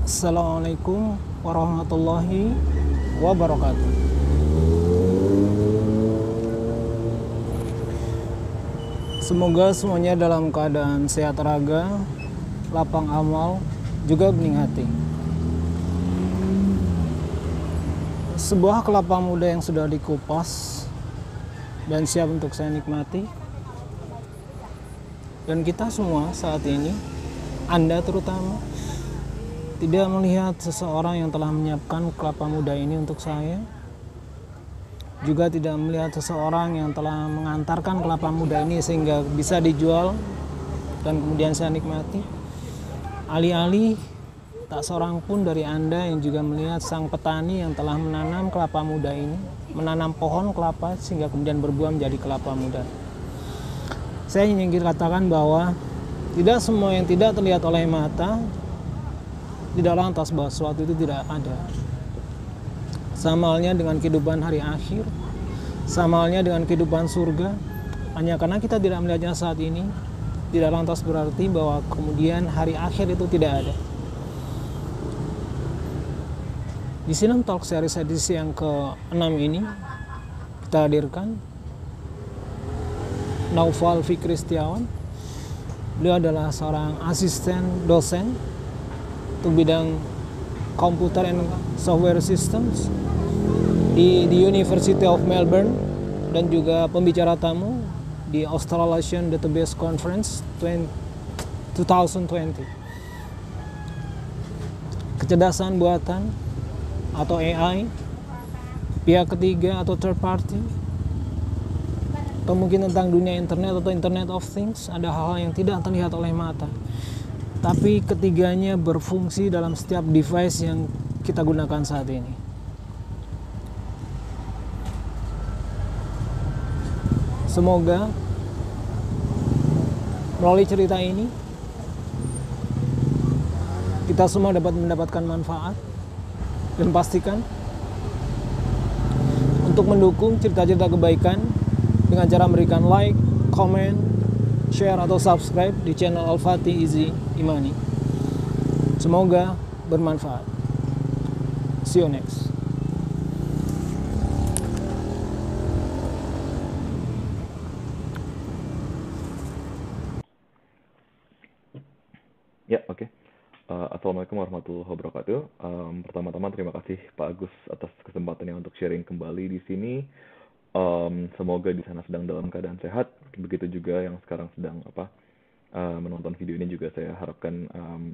Assalamualaikum warahmatullahi wabarakatuh. Semoga semuanya dalam keadaan sehat raga, lapang amal, juga bening hati. Sebuah kelapa muda yang sudah dikupas dan siap untuk saya nikmati. Dan kita semua saat ini, Anda terutama, tidak melihat seseorang yang telah menyiapkan kelapa muda ini untuk saya, juga tidak melihat seseorang yang telah mengantarkan kelapa muda ini sehingga bisa dijual dan kemudian saya nikmati. Alih-alih tak seorang pun dari Anda yang juga melihat sang petani yang telah menanam kelapa muda ini, menanam pohon kelapa sehingga kemudian berbuah menjadi kelapa muda. Saya ingin katakan bahwa tidak semua yang tidak terlihat oleh mata tidak lantas bahwa sesuatu itu tidak ada. Sama halnya dengan kehidupan hari akhir, sama halnya dengan kehidupan surga. Hanya karena kita tidak melihatnya saat ini, tidak lantas berarti bahwa kemudian hari akhir itu tidak ada. Di Sinem Talk series edisi yang ke-6 ini, kita hadirkan Naufal Fikri Setiawan. Beliau adalah seorang asisten dosen untuk bidang Computer and Software Systems di University of Melbourne dan juga pembicara tamu di Australasian Database Conference 2020. Kecerdasan buatan atau AI, pihak ketiga atau third party, atau mungkin tentang dunia internet atau Internet of Things, ada hal-hal yang tidak terlihat oleh mata. Tapi ketiganya berfungsi dalam setiap device yang kita gunakan saat ini. Semoga melalui cerita ini kita semua dapat mendapatkan manfaat, dan pastikan untuk mendukung cerita-cerita kebaikan dengan cara memberikan like, comment, share atau subscribe di channel Al-Fatih Izi Imani. Semoga bermanfaat. See you next. Ya, oke. Assalamualaikum warahmatullahi wabarakatuh. Pertama-tama terima kasih Pak Agus atas kesempatannya untuk sharing kembali di sini. Semoga di sana sedang dalam keadaan sehat. Begitu juga yang sekarang sedang menonton video ini juga saya harapkan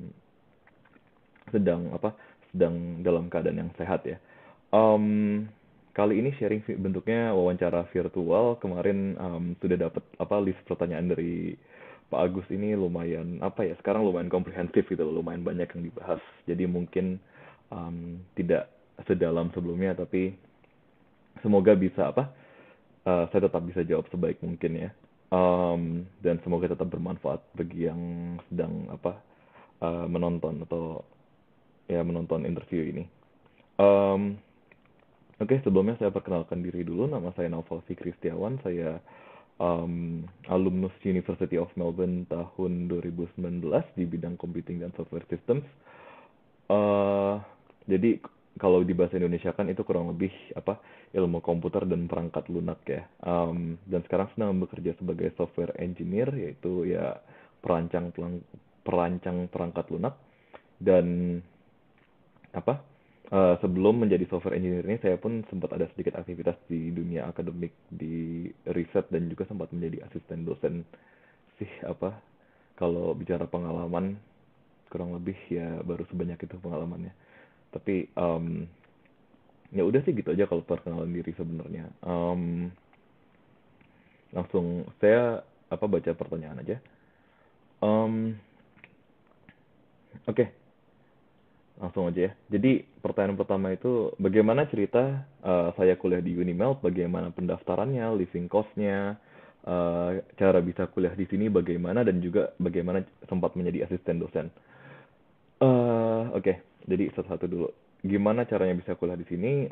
sedang dalam keadaan yang sehat ya. Kali ini sharing bentuknya wawancara virtual. Kemarin sudah dapat list pertanyaan dari Pak Agus ini lumayan sekarang lumayan komprehensif gitu loh, lumayan banyak yang dibahas. Jadi mungkin tidak sedalam sebelumnya, tapi semoga bisa saya tetap bisa jawab sebaik mungkin ya. Dan semoga tetap bermanfaat bagi yang sedang menonton atau ya menonton interview ini. Oke, sebelumnya saya perkenalkan diri dulu. Nama saya Naufal Fikri Setiawan. Saya alumnus University of Melbourne tahun 2019 di bidang Computing dan Software Systems. Jadi kalau di bahasa Indonesia kan itu kurang lebih ilmu komputer dan perangkat lunak ya. Dan sekarang sedang bekerja sebagai software engineer, yaitu ya perancang perangkat lunak. Dan sebelum menjadi software engineer ini saya pun sempat ada sedikit aktivitas di dunia akademik, di riset, dan juga sempat menjadi asisten dosen sih. Kalau bicara pengalaman kurang lebih ya baru sebanyak itu pengalamannya. Tapi ya udah sih gitu aja kalau perkenalan diri sebenarnya. Langsung saya baca pertanyaan aja. Oke. Langsung aja ya. Jadi pertanyaan pertama itu, bagaimana cerita saya kuliah di Unimel, bagaimana pendaftarannya, living cost-nya, cara bisa kuliah di sini bagaimana, dan juga bagaimana sempat menjadi asisten dosen. Oke, jadi satu-satu dulu. Gimana caranya bisa kuliah di sini?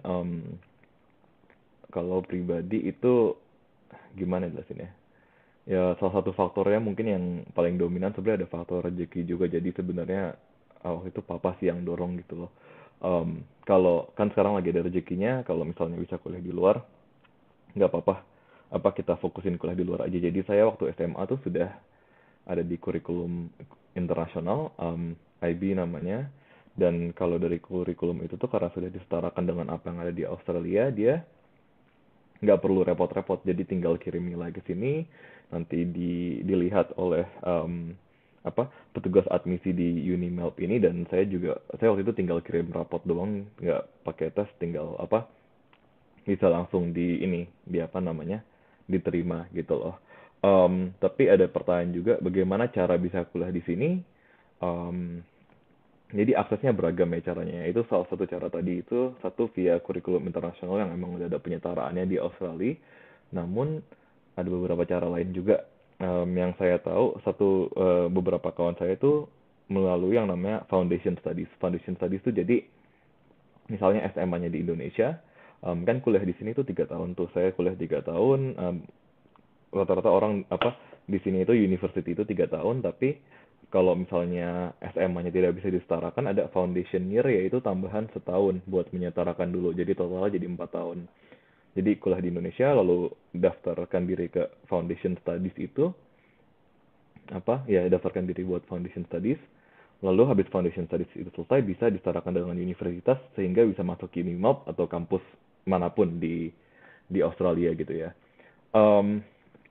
Kalau pribadi itu gimana jelasinnya? Ya salah satu faktornya mungkin yang paling dominan sebenarnya ada faktor rezeki juga. Jadi sebenarnya waktu itu papa sih yang dorong gitu loh. Kalau kan sekarang lagi ada rezekinya, kalau misalnya bisa kuliah di luar, nggak apa-apa. Apa kita fokusin kuliah di luar aja. Jadi saya waktu SMA tuh sudah ada di kurikulum internasional, IB namanya. Dan kalau dari kurikulum itu tuh karena sudah disetarakan dengan apa yang ada di Australia, dia nggak perlu repot-repot. Jadi tinggal kirim nilai ke sini, nanti dilihat oleh petugas admisi di Unimelp ini, dan saya waktu itu tinggal kirim rapot doang, nggak pakai tes, tinggal bisa langsung di apa namanya, diterima gitu loh. Tapi ada pertanyaan juga, bagaimana cara bisa kuliah di sini? Em, jadi aksesnya beragam ya caranya. Itu salah satu cara tadi itu, satu via kurikulum internasional yang emang udah ada penyetaraannya di Australia. Namun ada beberapa cara lain juga. Yang saya tahu, beberapa kawan saya itu melalui yang namanya Foundation Studies. Foundation Studies itu jadi misalnya SMA-nya di Indonesia, kan kuliah di sini tuh 3 tahun tuh. Saya kuliah 3 tahun. Rata-rata orang di sini itu university itu 3 tahun, tapi kalau misalnya SMA-nya tidak bisa disetarakan, ada foundation year, yaitu tambahan setahun buat menyetarakan dulu. Jadi totalnya jadi 4 tahun. Jadi kuliah di Indonesia, lalu daftarkan diri ke foundation studies itu, daftarkan diri buat foundation studies. Lalu habis foundation studies itu selesai, bisa disetarakan dengan universitas sehingga bisa masuk Unimelp atau kampus manapun di Australia gitu ya. Um,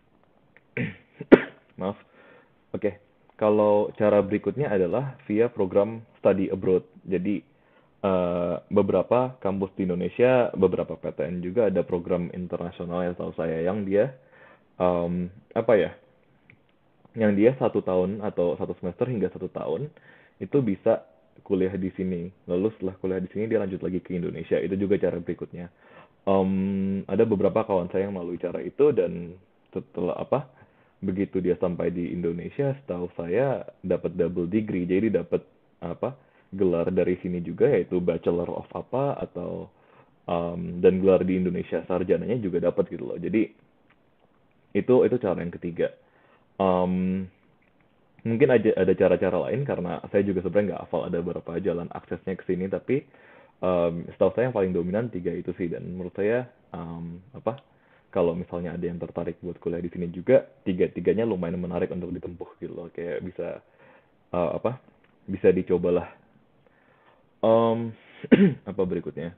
Maaf. Oke, kalau cara berikutnya adalah via program study abroad. Jadi beberapa kampus di Indonesia, beberapa PTN juga ada program internasional yang tahu saya, yang dia em, apa ya, yang dia 1 tahun atau 1 semester hingga 1 tahun itu bisa kuliah di sini. Lalu setelah kuliah di sini dia lanjut lagi ke Indonesia. Itu juga cara berikutnya. Ada beberapa kawan saya yang melalui cara itu, dan setelah begitu dia sampai di Indonesia, setahu saya dapat double degree. Jadi dapat gelar dari sini juga, yaitu Bachelor of atau dan gelar di Indonesia sarjananya juga dapat gitu loh. Jadi itu cara yang ketiga. Um, Mungkin ada cara-cara lain, karena saya juga sebenarnya nggak hafal ada berapa jalan aksesnya ke sini, tapi setahu saya yang paling dominan 3 itu sih. Dan menurut saya kalau misalnya ada yang tertarik buat kuliah di sini juga, tiga-tiganya lumayan menarik untuk ditempuh gitu loh. Kayak eh, apa bisa dicobalah. Um, Apa berikutnya?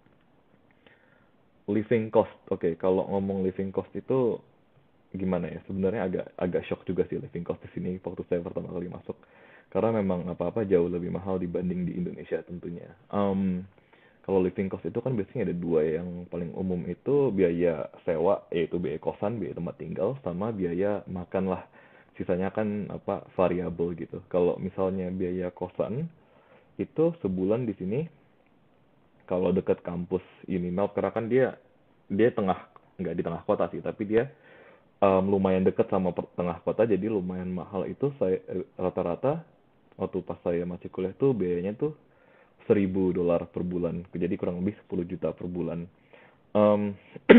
Living cost. Oke, kalau ngomong living cost itu gimana ya? Sebenarnya agak agak shock juga sih living cost di sini waktu saya pertama kali masuk. Karena memang apa-apa jauh lebih mahal dibanding di Indonesia tentunya. Kalau living cost itu kan biasanya ada dua ya. Yang paling umum itu biaya sewa, yaitu biaya kosan, biaya tempat tinggal, sama biaya makan lah. Sisanya kan variabel gitu. Kalau misalnya biaya kosan itu sebulan di sini, kalau dekat kampus Unimelp, karena kan dia dia nggak di tengah kota sih, tapi dia lumayan dekat sama tengah kota, jadi lumayan mahal. Itu saya rata-rata waktu pas saya masih kuliah tuh biayanya tuh $1.000 per bulan, jadi kurang lebih 10 juta per bulan. Em,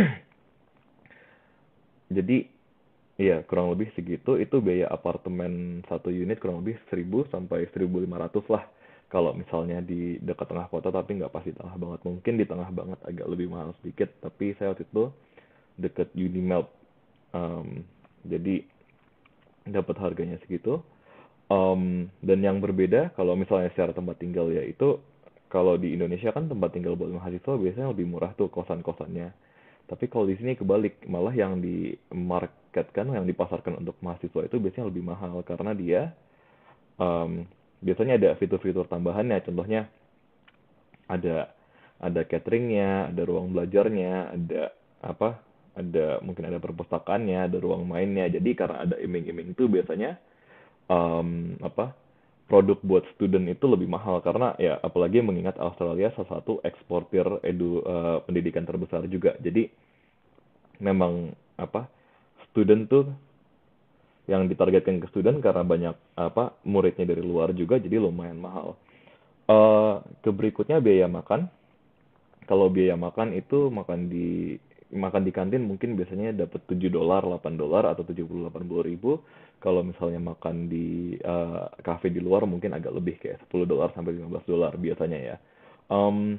jadi iya, kurang lebih segitu. Itu biaya apartemen satu unit kurang lebih 1.000 sampai 1.500 lah. Kalau misalnya di dekat tengah kota, tapi nggak pasti tengah banget. Mungkin di tengah banget agak lebih mahal sedikit, tapi saya waktu itu deket Unimelp. Em, jadi dapat harganya segitu. Dan yang berbeda kalau misalnya secara tempat tinggal, ya itu kalau di Indonesia kan tempat tinggal buat mahasiswa biasanya lebih murah tuh kosan-kosannya. Tapi kalau di sini kebalik, malah yang dimarketkan, yang dipasarkan untuk mahasiswa itu biasanya lebih mahal, karena dia em, biasanya ada fitur-fitur tambahannya. Contohnya ada cateringnya, ada ruang belajarnya, apa, mungkin ada perpustakaannya, ada ruang mainnya. Jadi karena ada iming-iming itu, biasanya apa, produk buat student itu lebih mahal, karena ya apalagi mengingat Australia salah satu eksportir pendidikan terbesar juga. Jadi memang student tuh yang ditargetkan ke student, karena banyak muridnya dari luar juga, jadi lumayan mahal. Ke berikutnya biaya makan. Kalau biaya makan itu makan di makan di kantin mungkin biasanya dapat $7, $8 atau 70-80 ribu. Kalau misalnya makan di cafe di luar mungkin agak lebih kayak $10 sampai $15 biasanya ya. Em,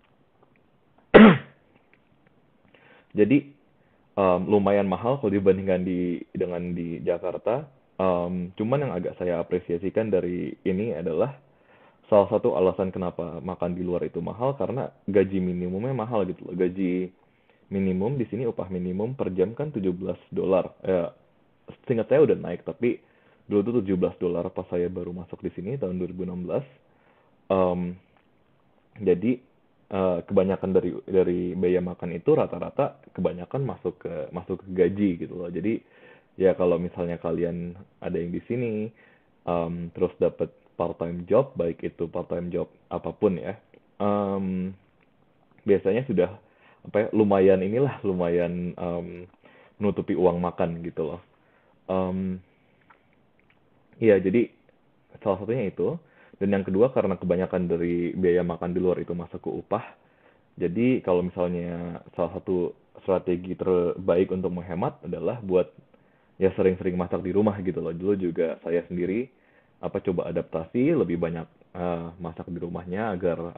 jadi lumayan mahal kalau dibandingkan dengan di Jakarta. Cuman yang agak saya apresiasikan dari ini adalah salah satu alasan kenapa makan di luar itu mahal karena gaji minimumnya mahal gitu loh. Gaji minimum di sini upah minimum per jam kan $17. Seingat saya udah naik tapi dulu tuh $17 pas saya baru masuk di sini tahun 2016. Em, jadi kebanyakan dari biaya makan itu rata-rata kebanyakan masuk ke gaji gitu loh. Jadi ya kalau misalnya kalian ada yang di sini terus dapat part-time job, baik itu part-time job apapun ya, em, biasanya sudah apa ya, lumayan menutupi uang makan gitu loh. Em, Iya, jadi salah satunya itu. Dan yang kedua karena kebanyakan dari biaya makan di luar itu masuk ke upah. Jadi kalau misalnya salah satu strategi terbaik untuk menghemat adalah buat ya sering-sering masak di rumah gitu loh. Dulu juga saya sendiri coba adaptasi lebih banyak masak di rumahnya agar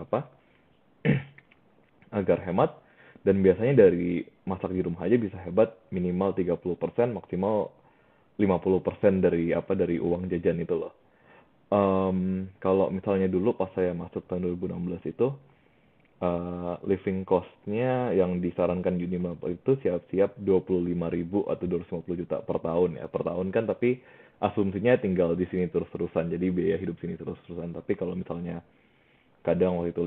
agar hemat, dan biasanya dari masak di rumah aja bisa hebat minimal 30%, maksimal 50% dari uang jajan itu loh. Kalau misalnya dulu pas saya masuk tahun 2016 itu living cost-nya yang disarankan Unimap itu siap-siap 25 ribu atau 250 juta per tahun ya. Per tahun kan, tapi asumsinya tinggal di sini terus-terusan. Jadi biaya hidup sini terus-terusan. Tapi kalau misalnya kadang waktu itu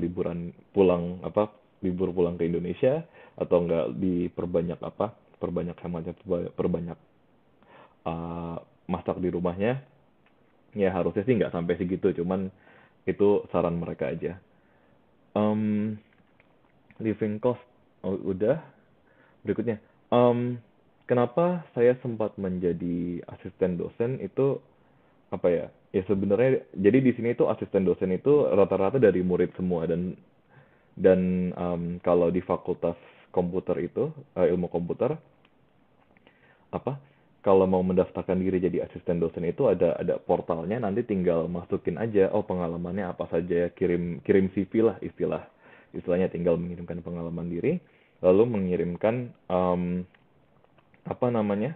libur pulang ke Indonesia atau enggak perbanyak hematnya, perbanyak uh, masak di rumahnya, ya harusnya sih nggak sampai segitu, cuman itu saran mereka aja. um, Living cost, udah. Berikutnya, kenapa saya sempat menjadi asisten dosen itu apa ya? Ya sebenarnya jadi di sini tuh asisten dosen itu rata-rata dari murid semua, dan kalau di fakultas komputer itu ilmu komputer apa kalau mau mendaftarkan diri jadi asisten dosen itu ada portalnya, nanti tinggal masukin aja pengalamannya apa saja, kirim kirim CV lah, istilahnya tinggal mengirimkan pengalaman diri, lalu mengirimkan apa namanya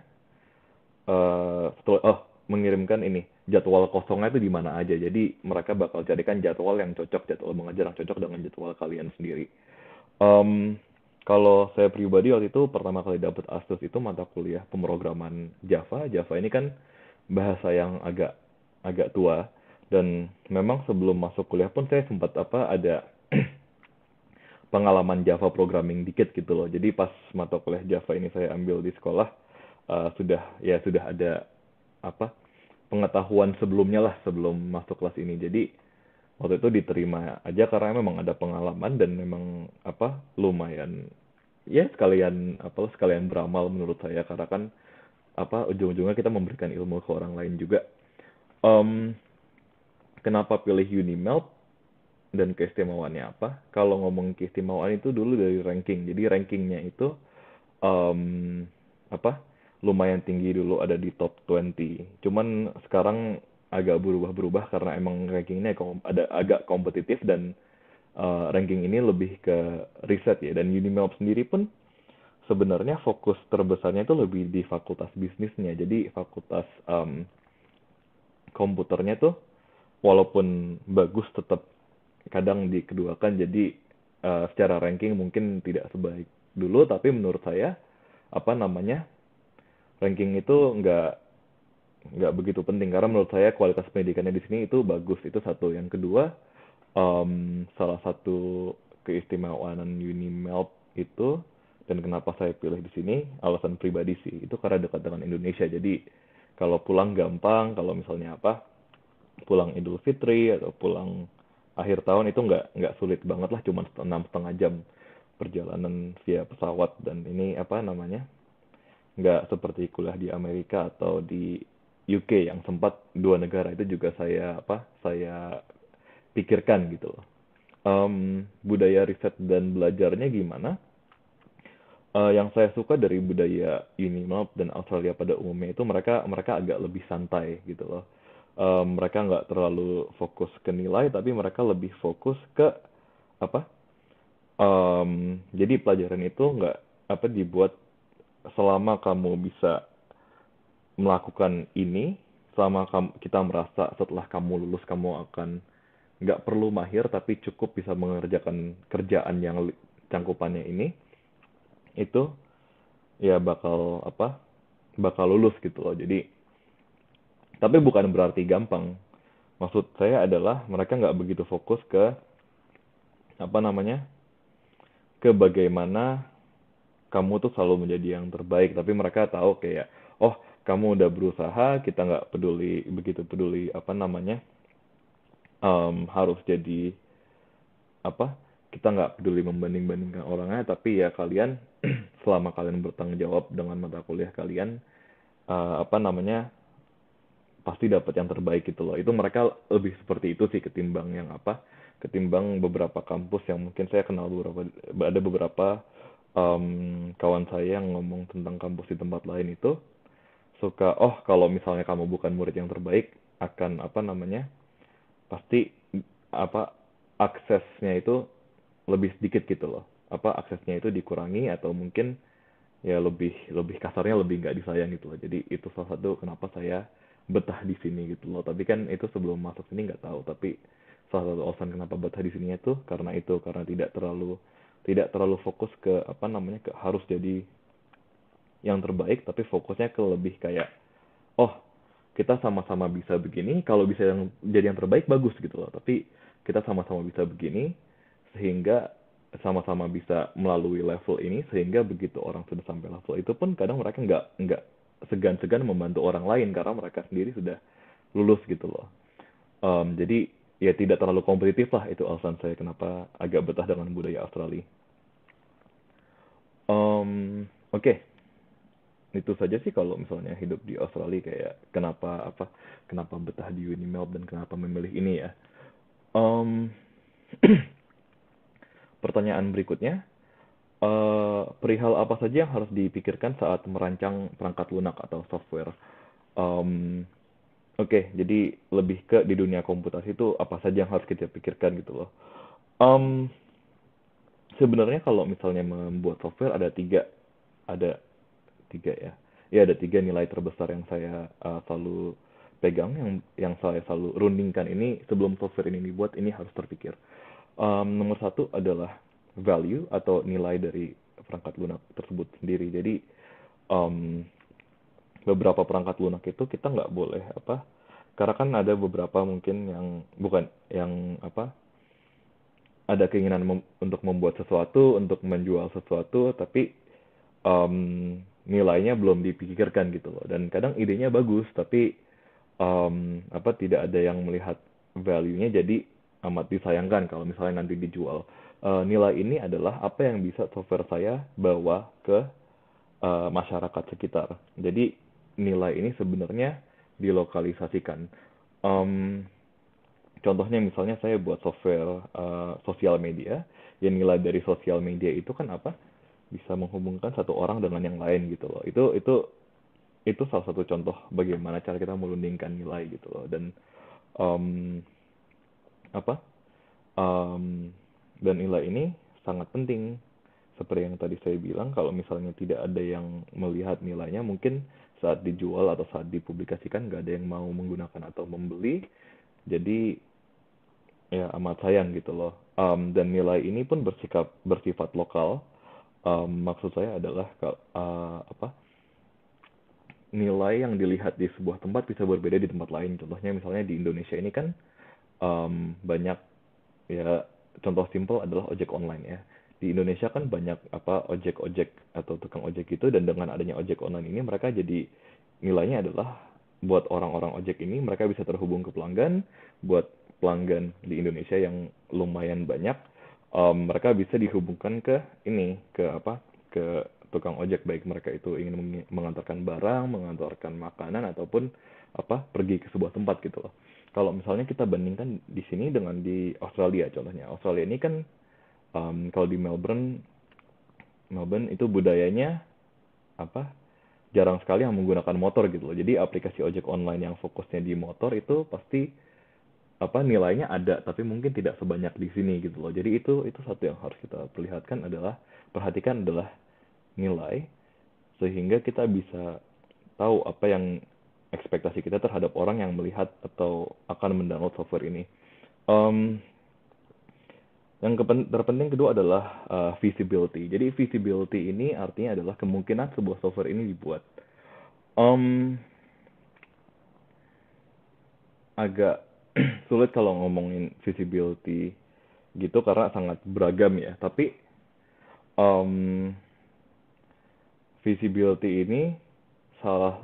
mengirimkan ini jadwal kosongnya itu di mana aja. Jadi mereka bakal carikan jadwal yang cocok, jadwal mengajar yang cocok dengan jadwal kalian sendiri. Em, Kalau saya pribadi waktu itu pertama kali dapat ASUS itu mata kuliah pemrograman Java. Java ini kan bahasa yang agak agak tua, dan memang sebelum masuk kuliah pun saya sempat ada pengalaman Java programming dikit gitu loh. Jadi pas mata kuliah Java ini saya ambil di sekolah, sudah ada apa pengetahuan sebelumnya lah sebelum masuk kelas ini. Jadi waktu itu diterima aja karena memang ada pengalaman dan memang lumayan ya sekalian beramal menurut saya, karena kan ujung-ujungnya kita memberikan ilmu ke orang lain juga. Em, Kenapa pilih Unimelt dan keistimewaannya apa? Kalau ngomong keistimewaan itu dulu dari ranking. Jadi rankingnya itu em, apa lumayan tinggi, dulu ada di top 20. Cuman sekarang agak berubah-berubah karena emang rankingnya ada agak kompetitif, dan ranking ini lebih ke riset ya. Dan Unimap sendiri pun sebenarnya fokus terbesarnya itu lebih di fakultas bisnisnya. Jadi fakultas komputernya tuh walaupun bagus tetap kadang dikeduakan. Jadi secara ranking mungkin tidak sebaik dulu, tapi menurut saya ranking itu nggak begitu penting karena menurut saya kualitas pendidikannya di sini itu bagus. Itu satu. Yang kedua, salah satu keistimewaan Unimelt itu, dan kenapa saya pilih di sini, alasan pribadi sih, itu karena dekat dengan Indonesia. Jadi kalau pulang gampang, kalau misalnya pulang Idul Fitri atau pulang akhir tahun itu nggak sulit banget lah, cuma 6,5 jam perjalanan via pesawat. Dan ini nggak seperti kuliah di Amerika atau di UK yang sempat dua negara itu juga saya pikirkan gitu loh. Budaya riset dan belajarnya gimana? Yang saya suka dari budaya Unimap dan Australia pada umumnya itu mereka mereka agak lebih santai gitu loh. Mereka nggak terlalu fokus ke nilai, tapi mereka lebih fokus ke apa? Jadi pelajaran itu nggak apa dibuat selama kamu bisa melakukan ini, selama kita merasa setelah kamu lulus kamu akan nggak perlu mahir tapi cukup bisa mengerjakan kerjaan yang cangkupannya ini, itu ya bakal apa? Bakal lulus gitu loh. Jadi, tapi bukan berarti gampang. Maksud saya adalah mereka nggak begitu fokus ke apa namanya? Ke bagaimana kamu tuh selalu menjadi yang terbaik, tapi mereka tahu kayak, oh kamu udah berusaha, kita nggak peduli begitu peduli apa namanya harus jadi apa, kita nggak peduli membanding-bandingkan orangnya, tapi ya kalian selama kalian bertanggung jawab dengan mata kuliah kalian, apa namanya pasti dapat yang terbaik gitu loh. Itu mereka lebih seperti itu sih ketimbang yang apa, ketimbang beberapa kampus yang mungkin saya kenal beberapa, ada beberapa kawan saya yang ngomong tentang kampus di tempat lain itu suka, oh kalau misalnya kamu bukan murid yang terbaik akan apa namanya pasti apa aksesnya itu lebih sedikit gitu loh, apa aksesnya itu dikurangi atau mungkin ya lebih lebih kasarnya lebih nggak disayang gitu loh. Jadi itu salah satu kenapa saya betah di sini gitu loh. Tapi kan itu sebelum masuk sini nggak tahu, tapi salah satu alasan kenapa betah di sini itu karena tidak terlalu fokus ke apa namanya ke harus jadi yang terbaik, tapi fokusnya ke lebih kayak, oh kita sama-sama bisa begini, kalau bisa yang jadi yang terbaik bagus gitu loh, tapi kita sama-sama bisa begini sehingga sama-sama bisa melalui level ini, sehingga begitu orang sudah sampai level itu pun kadang mereka nggak segan-segan membantu orang lain karena mereka sendiri sudah lulus gitu loh. Jadi ya tidak terlalu kompetitif lah, itu alasan saya kenapa agak betah dengan budaya Australia. Oke, itu saja sih kalau misalnya hidup di Australia, kayak kenapa betah di Unimap dan kenapa memilih ini ya. Um, Pertanyaan berikutnya, perihal apa saja yang harus dipikirkan saat merancang perangkat lunak atau software? Um, Oke, jadi lebih ke di dunia komputasi itu apa saja yang harus kita pikirkan gitu loh. Um, Sebenarnya kalau misalnya membuat software ada tiga ya. Ya ada tiga nilai terbesar yang saya selalu pegang, yang saya selalu rundingkan ini sebelum software ini dibuat, ini harus terpikir. Nomor satu adalah value atau nilai dari perangkat lunak tersebut sendiri. Jadi um, beberapa perangkat lunak itu kita nggak boleh apa, karena kan ada beberapa mungkin yang bukan yang apa, ada keinginan untuk membuat sesuatu, untuk menjual sesuatu, tapi nilainya belum dipikirkan gitu loh. Dan kadang idenya bagus, tapi apa tidak ada yang melihat value-nya, jadi amat disayangkan kalau misalnya nanti dijual. Nilai ini adalah apa yang bisa software saya bawa ke masyarakat sekitar. Jadi nilai ini sebenarnya dilokalisasikan. Em, Contohnya misalnya saya buat software sosial media, ya nilai dari sosial media itu kan apa? Bisa menghubungkan satu orang dengan yang lain gitu loh. Itu salah satu contoh bagaimana cara kita merundingkan nilai gitu loh. Dan um, apa? Um, dan nilai ini sangat penting. Seperti yang tadi saya bilang, kalau misalnya tidak ada yang melihat nilainya, mungkin saat dijual atau saat dipublikasikan nggak ada yang mau menggunakan atau membeli. Jadi ya amat sayang gitu loh. Dan nilai ini pun bersifat lokal. Maksud saya adalah apa, nilai yang dilihat di sebuah tempat bisa berbeda di tempat lain. Contohnya misalnya di Indonesia ini kan banyak ya, contoh simpel adalah ojek online ya. Di Indonesia kan banyak apa ojek-ojek atau tukang ojek gitu, dan dengan adanya ojek online ini mereka jadi nilainya adalah buat orang-orang ojek ini mereka bisa terhubung ke pelanggan, buat pelanggan di Indonesia yang lumayan banyak, mereka bisa dihubungkan ke ini, ke apa, ke tukang ojek, baik mereka itu ingin mengantarkan barang, mengantarkan makanan, ataupun apa pergi ke sebuah tempat gitu loh. Kalau misalnya kita bandingkan di sini dengan di Australia, contohnya Australia ini kan kalau di Melbourne Melbourne itu budayanya apa jarang sekali yang menggunakan motor gitu loh. Jadi aplikasi ojek online yang fokusnya di motor itu pasti nilainya ada tapi mungkin tidak sebanyak di sini gitu loh. Jadi itu satu yang harus kita perhatikan adalah nilai sehingga kita bisa tahu apa yang ekspektasi kita terhadap orang yang melihat atau akan mendownload software ini. Em, yang terpenting kedua adalah visibility. Jadi visibility ini artinya adalah kemungkinan sebuah software ini dibuat. Em, Agak sulit kalau ngomongin visibility gitu karena sangat beragam ya. Tapi em, visibility ini salah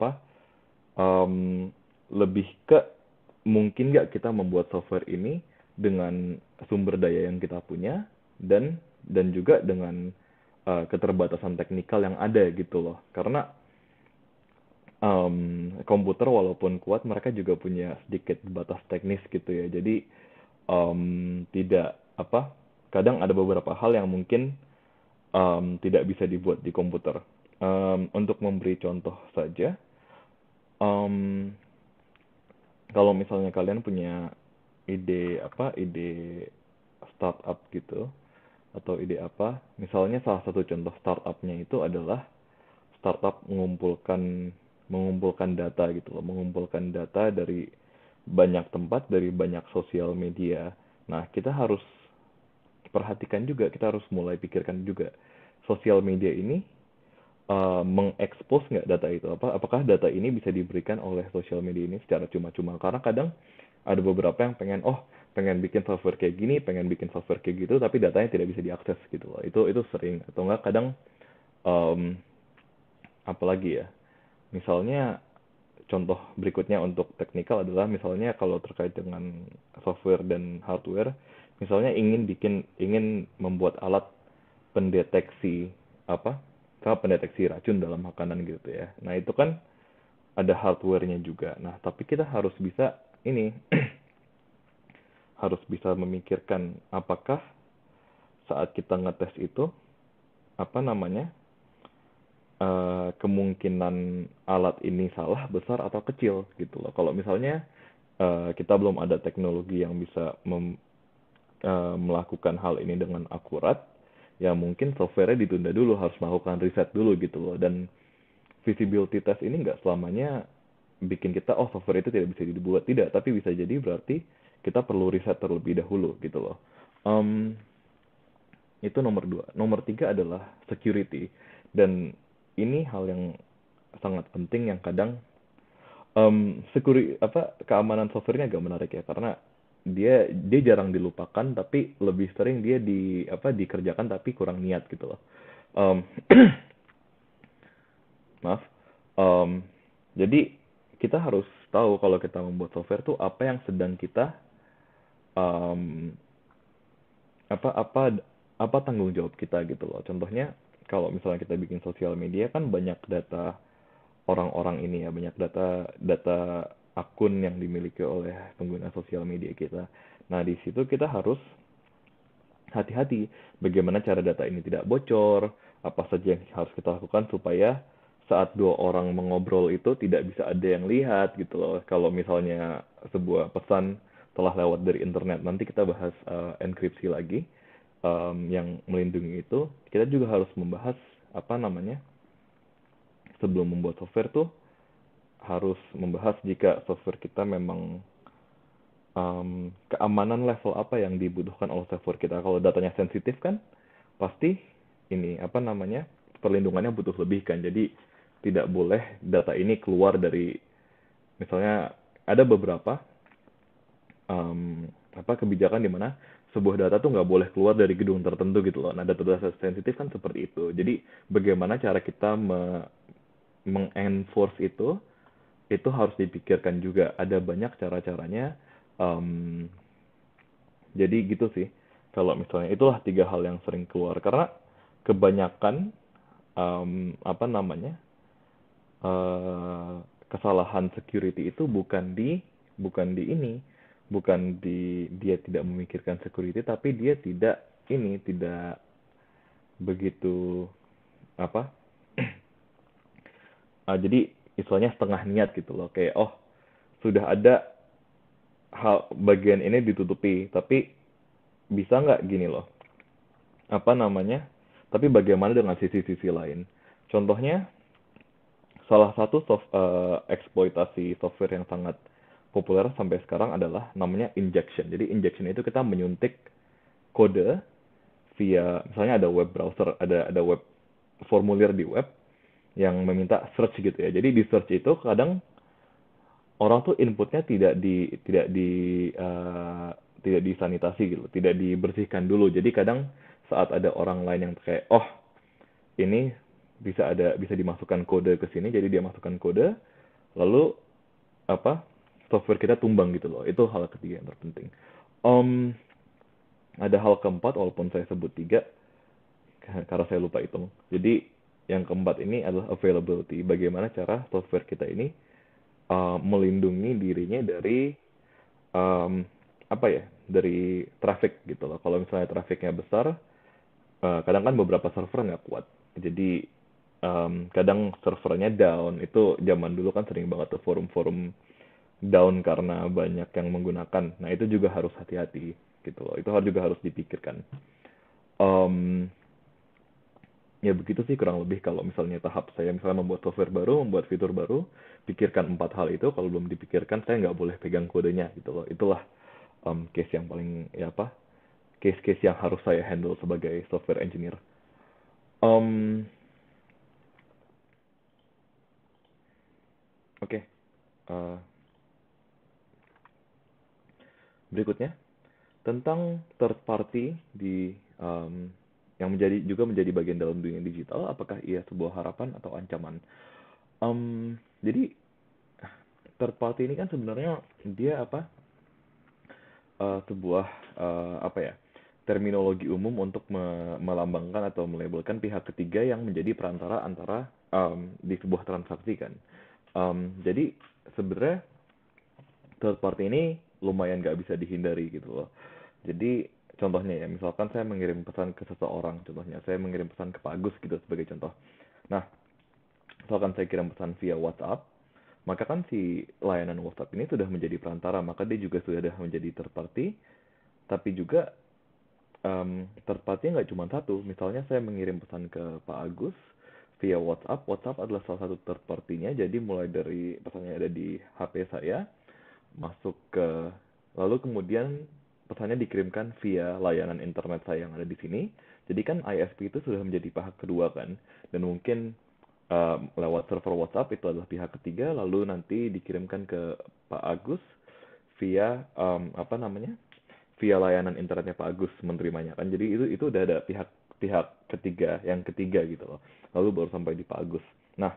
em, lebih ke mungkin nggak kita membuat software ini dengan sumber daya yang kita punya dan juga dengan keterbatasan teknikal yang ada gitu loh. Karena komputer walaupun kuat mereka juga punya sedikit batas teknis gitu ya. Jadi tidak kadang ada beberapa hal yang mungkin tidak bisa dibuat di komputer. Untuk memberi contoh saja, em, kalau misalnya kalian punya ide startup gitu atau ide apa, misalnya salah satu contoh startupnya itu adalah startup mengumpulkan data gitu loh, mengumpulkan data dari banyak tempat, dari banyak sosial media. Nah, kita harus perhatikan juga, kita harus mulai pikirkan juga sosial media ini mengekspos nggak data itu, apakah data ini bisa diberikan oleh sosial media ini secara cuma-cuma, karena kadang ada beberapa yang pengen bikin software kayak gini, pengen bikin software kayak gitu, tapi datanya tidak bisa diakses gitu loh. Itu sering, atau enggak kadang em, apalagi ya, misalnya contoh berikutnya untuk teknikal adalah misalnya kalau terkait dengan software dan hardware, misalnya ingin membuat alat pendeteksi apa pendeteksi racun dalam makanan gitu ya. Nah itu kan ada hardware-nya juga. Nah tapi kita harus bisa ini harus bisa memikirkan apakah saat kita ngetes itu apa namanya kemungkinan alat ini salah besar atau kecil gitu loh. Kalau misalnya kita belum ada teknologi yang bisa melakukan hal ini dengan akurat, ya mungkin software-nya ditunda dulu, harus melakukan riset dulu gitu loh. Dan visibility test ini nggak selamanya bikin kita, oh software itu tidak bisa dibuat. Tidak, tapi bisa jadi berarti kita perlu riset terlebih dahulu gitu loh. Um, itu nomor 2. Nomor 3 adalah security. Dan ini hal yang sangat penting yang kadang keamanan softwarenya agak menarik ya, karena dia jarang dilupakan tapi lebih sering dia dikerjakan tapi kurang niat gitu loh. Um, maaf. Um, jadi kita harus tahu kalau kita membuat software tuh apa yang sedang kita um, apa apa apa tanggung jawab kita gitu loh. Contohnya kalau misalnya kita bikin sosial media kan banyak data orang-orang ini ya, banyak data data akun yang dimiliki oleh pengguna sosial media kita. Nah, di situ kita harus hati-hati bagaimana cara data ini tidak bocor, apa saja yang harus kita lakukan supaya saat dua orang mengobrol itu tidak bisa ada yang lihat gitu loh. Kalau misalnya sebuah pesan telah lewat dari internet, nanti kita bahas enkripsi lagi yang melindungi itu. Kita juga harus membahas apa namanya sebelum membuat software tuh harus membahas jika software kita memang keamanan level apa yang dibutuhkan oleh software kita. Kalau datanya sensitif kan pasti ini apa namanya perlindungannya butuh lebih kan. Jadi tidak boleh data ini keluar dari, misalnya ada beberapa kebijakan di mana sebuah data tuh nggak boleh keluar dari gedung tertentu gitu loh. Nah data-data sensitif kan seperti itu. Jadi bagaimana cara kita mengenforce itu harus dipikirkan juga. Ada banyak cara-caranya. Um, jadi gitu sih. Kalau misalnya itulah 3 hal yang sering keluar karena kebanyakan apa namanya kesalahan security itu bukan di ini, bukan di dia tidak memikirkan security, tapi dia tidak begitu apa jadi istilahnya setengah niat gitu loh, kayak oh sudah ada hal bagian ini ditutupi, tapi bisa nggak gini loh, apa namanya, tapi bagaimana dengan sisi-sisi lain. Contohnya salah satu eksploitasi software yang sangat populer sampai sekarang adalah namanya injection. Jadi injection itu kita menyuntik kode via misalnya ada web browser, ada web formulir di web yang meminta search gitu ya. Jadi di search itu kadang orang tuh inputnya tidak disanitasi gitu, tidak dibersihkan dulu. Jadi kadang saat ada orang lain yang kayak oh ini bisa dimasukkan kode ke sini, jadi dia masukkan kode, lalu apa software kita tumbang gitu loh. Itu hal ketiga yang terpenting. Om ada hal keempat walaupun saya sebut tiga karena saya lupa hitung. Jadi yang keempat ini adalah availability. Bagaimana cara software kita ini melindungi dirinya dari um, apa ya, dari traffic gitu loh. Kalau misalnya trafficnya besar, kadang kan beberapa server nggak kuat. Jadi kadang servernya down. Itu zaman dulu kan sering banget tuh forum-forum down karena banyak yang menggunakan. Nah itu juga harus hati-hati gitu loh. Itu juga harus dipikirkan. Um, Ya begitu sih kurang lebih kalau misalnya tahap saya misalnya membuat software baru, membuat fitur baru, pikirkan empat hal itu. Kalau belum dipikirkan, saya nggak boleh pegang kodenya gitu loh. Itulah case yang paling ya apa? Case-case yang harus saya handle sebagai software engineer. Um, Oke, uh, berikutnya tentang third party di yang menjadi bagian dalam dunia digital. Apakah ia sebuah harapan atau ancaman? Jadi third party ini kan sebenarnya dia apa? Sebuah apa ya, terminologi umum untuk melambangkan atau melabelkan pihak ketiga yang menjadi perantara antara di sebuah transaksi kan. Jadi sebenarnya third party ini lumayan nggak bisa dihindari gitu loh. Jadi contohnya ya, misalkan saya mengirim pesan ke seseorang, contohnya saya mengirim pesan ke Pak Agus gitu sebagai contoh. Nah, misalkan saya kirim pesan via WhatsApp, maka kan si layanan WhatsApp ini sudah menjadi perantara, maka dia juga sudah menjadi third party. Tapi juga third party nggak cuma satu. Misalnya saya mengirim pesan ke Pak Agus via WhatsApp. WhatsApp adalah salah satu third party-nya. Jadi mulai dari pesannya ada di HP saya, masuk ke, lalu kemudian pesannya dikirimkan via layanan internet saya yang ada di sini. Jadi kan ISP itu sudah menjadi pihak kedua kan, dan mungkin lewat server WhatsApp itu adalah pihak ketiga, lalu nanti dikirimkan ke Pak Agus via apa namanya, via layanan internetnya Pak Agus menerimanya kan. Jadi itu udah ada pihak pihak ketiga, yang ketiga gitu loh. Lalu baru sampai di Pak Agus. Nah,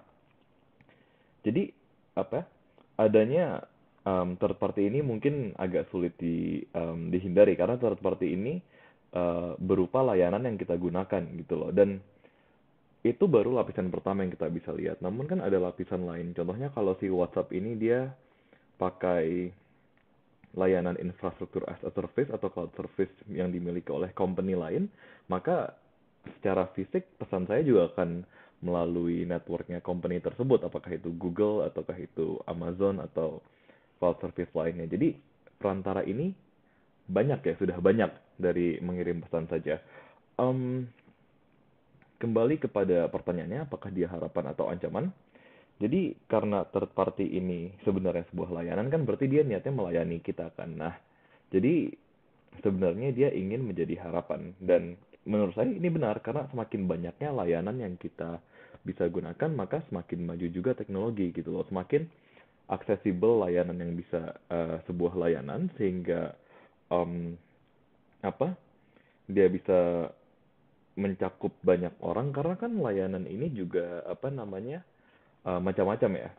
jadi apa? Adanya third party ini mungkin agak sulit dihindari karena third party ini berupa layanan yang kita gunakan gitu loh. Dan itu baru lapisan pertama yang kita bisa lihat. Namun kan ada lapisan lain. Contohnya kalau si WhatsApp ini dia pakai layanan infrastruktur as a service atau cloud service yang dimiliki oleh company lain, maka secara fisik pesan saya juga akan melalui networknya company tersebut, apakah itu Google, ataukah itu Amazon, atau cloud service lainnya. Jadi perantara ini banyak ya, sudah banyak dari mengirim pesan saja. Um, Kembali kepada pertanyaannya, apakah dia harapan atau ancaman? Jadi karena third party ini sebenarnya sebuah layanan kan berarti dia niatnya melayani kita kan. Nah, jadi sebenarnya dia ingin menjadi harapan, dan menurut saya ini benar karena semakin banyaknya layanan yang kita bisa gunakan maka semakin maju juga teknologi gitu loh. Semakin aksesibel layanan yang bisa sebuah layanan sehingga em, apa? Dia bisa mencakup banyak orang karena kan layanan ini juga apa namanya macam-macam ya.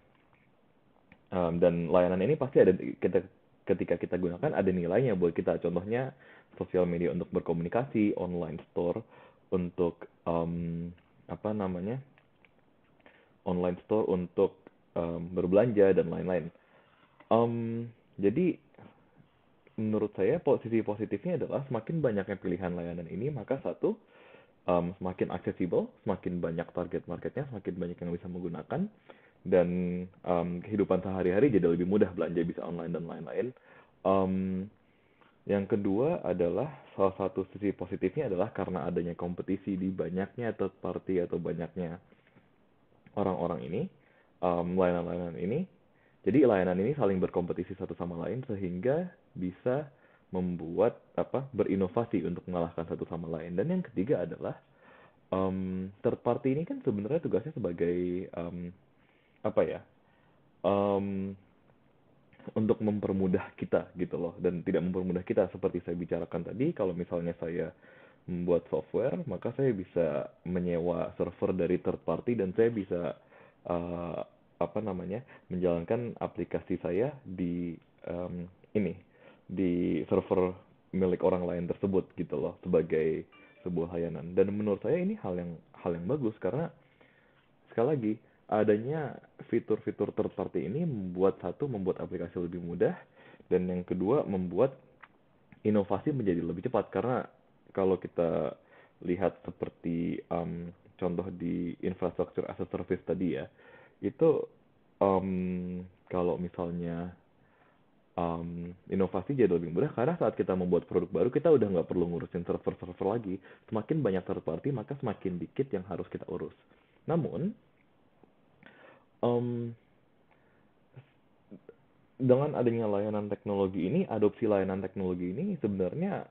Dan layanan ini pasti ada ketika kita gunakan ada nilainya buat kita. Contohnya sosial media untuk berkomunikasi, online store untuk apa namanya, online store untuk berbelanja dan lain-lain. Jadi menurut saya posisi positifnya adalah semakin banyaknya pilihan layanan ini, maka satu, semakin accessible, semakin banyak target marketnya, semakin banyak yang bisa menggunakan, dan kehidupan sehari-hari jadi lebih mudah, belanja bisa online dan lain-lain. Um, yang kedua adalah salah satu sisi positifnya adalah karena adanya kompetisi di banyaknya third party atau banyaknya orang-orang ini, layanan-layanan ini. Jadi layanan ini saling berkompetisi satu sama lain sehingga bisa membuat berinovasi untuk mengalahkan satu sama lain. Dan yang ketiga adalah third party ini kan sebenarnya tugasnya sebagai apa ya? em, untuk mempermudah kita gitu loh, dan tidak mempermudah kita seperti saya bicarakan tadi. Kalau misalnya saya membuat software, maka saya bisa menyewa server dari third party dan saya bisa uh, menjalankan aplikasi saya di ini di server milik orang lain tersebut gitu loh, sebagai sebuah layanan. Dan menurut saya ini hal yang bagus karena sekali lagi, adanya fitur-fitur third party ini membuat aplikasi lebih mudah, dan yang kedua membuat inovasi menjadi lebih cepat. Karena kalau kita lihat seperti contoh di infrastructure as a service tadi ya, itu kalau misalnya inovasi jadi lebih mudah karena saat kita membuat produk baru kita udah nggak perlu ngurusin server-server lagi. Semakin banyak third party maka semakin dikit yang harus kita urus. Namun Em, dengan adanya layanan teknologi ini, adopsi layanan teknologi ini sebenarnya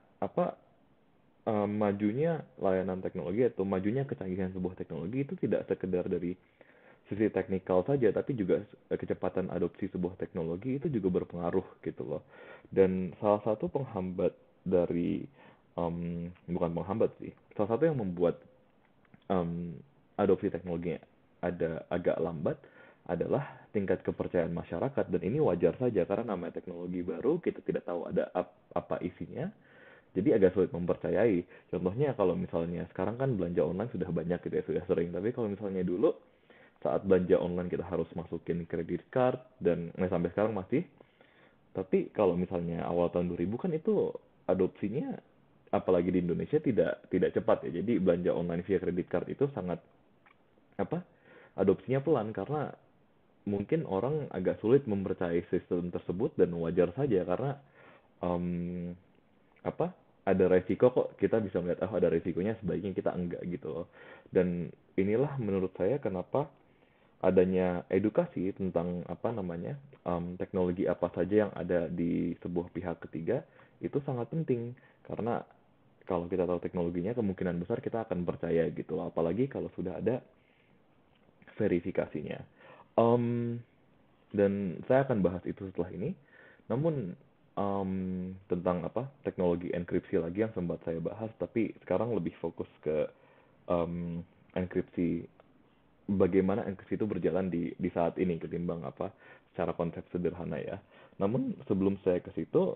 majunya layanan teknologi atau majunya kecanggihan sebuah teknologi itu tidak sekedar dari sisi teknikal saja, tapi juga kecepatan adopsi sebuah teknologi itu juga berpengaruh gitu loh. Dan salah satu penghambat dari bukan penghambat sih, salah satu yang membuat em, adopsi teknologi ada agak lambat adalah tingkat kepercayaan masyarakat. Dan ini wajar saja karena namanya teknologi baru, kita tidak tahu ada apa isinya, jadi agak sulit mempercayai. Contohnya kalau misalnya sekarang kan belanja online sudah banyak gitu ya, sudah sering, tapi kalau misalnya dulu saat belanja online kita harus masukin kredit card dan sampai sekarang masih. Tapi kalau misalnya awal tahun 2000 kan itu adopsinya apalagi di Indonesia tidak cepat ya. Jadi belanja online via kredit card itu sangat apa adopsinya pelan karena mungkin orang agak sulit mempercayai sistem tersebut, dan wajar saja karena em, ada resiko kok, kita bisa melihat ada resikonya, sebaiknya kita enggak gitu loh. Dan inilah menurut saya kenapa adanya edukasi tentang teknologi apa saja yang ada di sebuah pihak ketiga itu sangat penting, karena kalau kita tahu teknologinya kemungkinan besar kita akan percaya gitu loh, apalagi kalau sudah ada verifikasinya. Um, dan saya akan bahas itu setelah ini. Namun tentang teknologi enkripsi lagi yang sempat saya bahas, tapi sekarang lebih fokus ke enkripsi, bagaimana enkripsi itu berjalan di saat ini ketimbang secara konsep sederhana ya. Namun sebelum saya ke situ,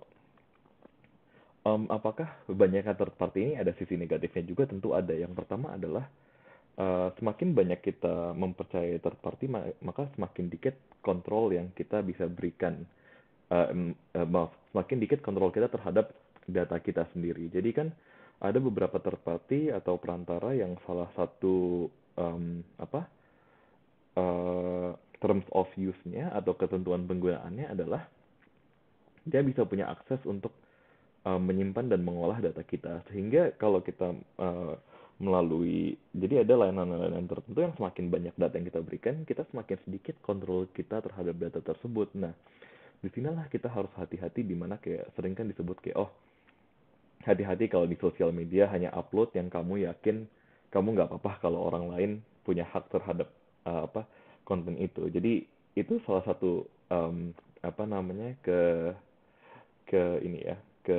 apakah banyaknya third party ini ada sisi negatifnya juga? Tentu ada. Yang pertama adalah semakin banyak kita mempercayai third party, maka semakin dikit kontrol yang kita bisa berikan. Semakin dikit kontrol kita terhadap data kita sendiri. Jadi kan ada beberapa third party atau perantara yang salah satu terms of use-nya atau ketentuan penggunaannya adalah dia bisa punya akses untuk menyimpan dan mengolah data kita. Sehingga kalau kita jadi ada layanan-layanan tertentu yang semakin banyak data yang kita berikan, kita semakin sedikit kontrol kita terhadap data tersebut. Nah, disinilah kita harus hati-hati, dimana kayak sering kan disebut kayak, hati-hati kalau di sosial media hanya upload yang kamu yakin kamu nggak apa-apa kalau orang lain punya hak terhadap konten itu. Jadi itu salah satu ke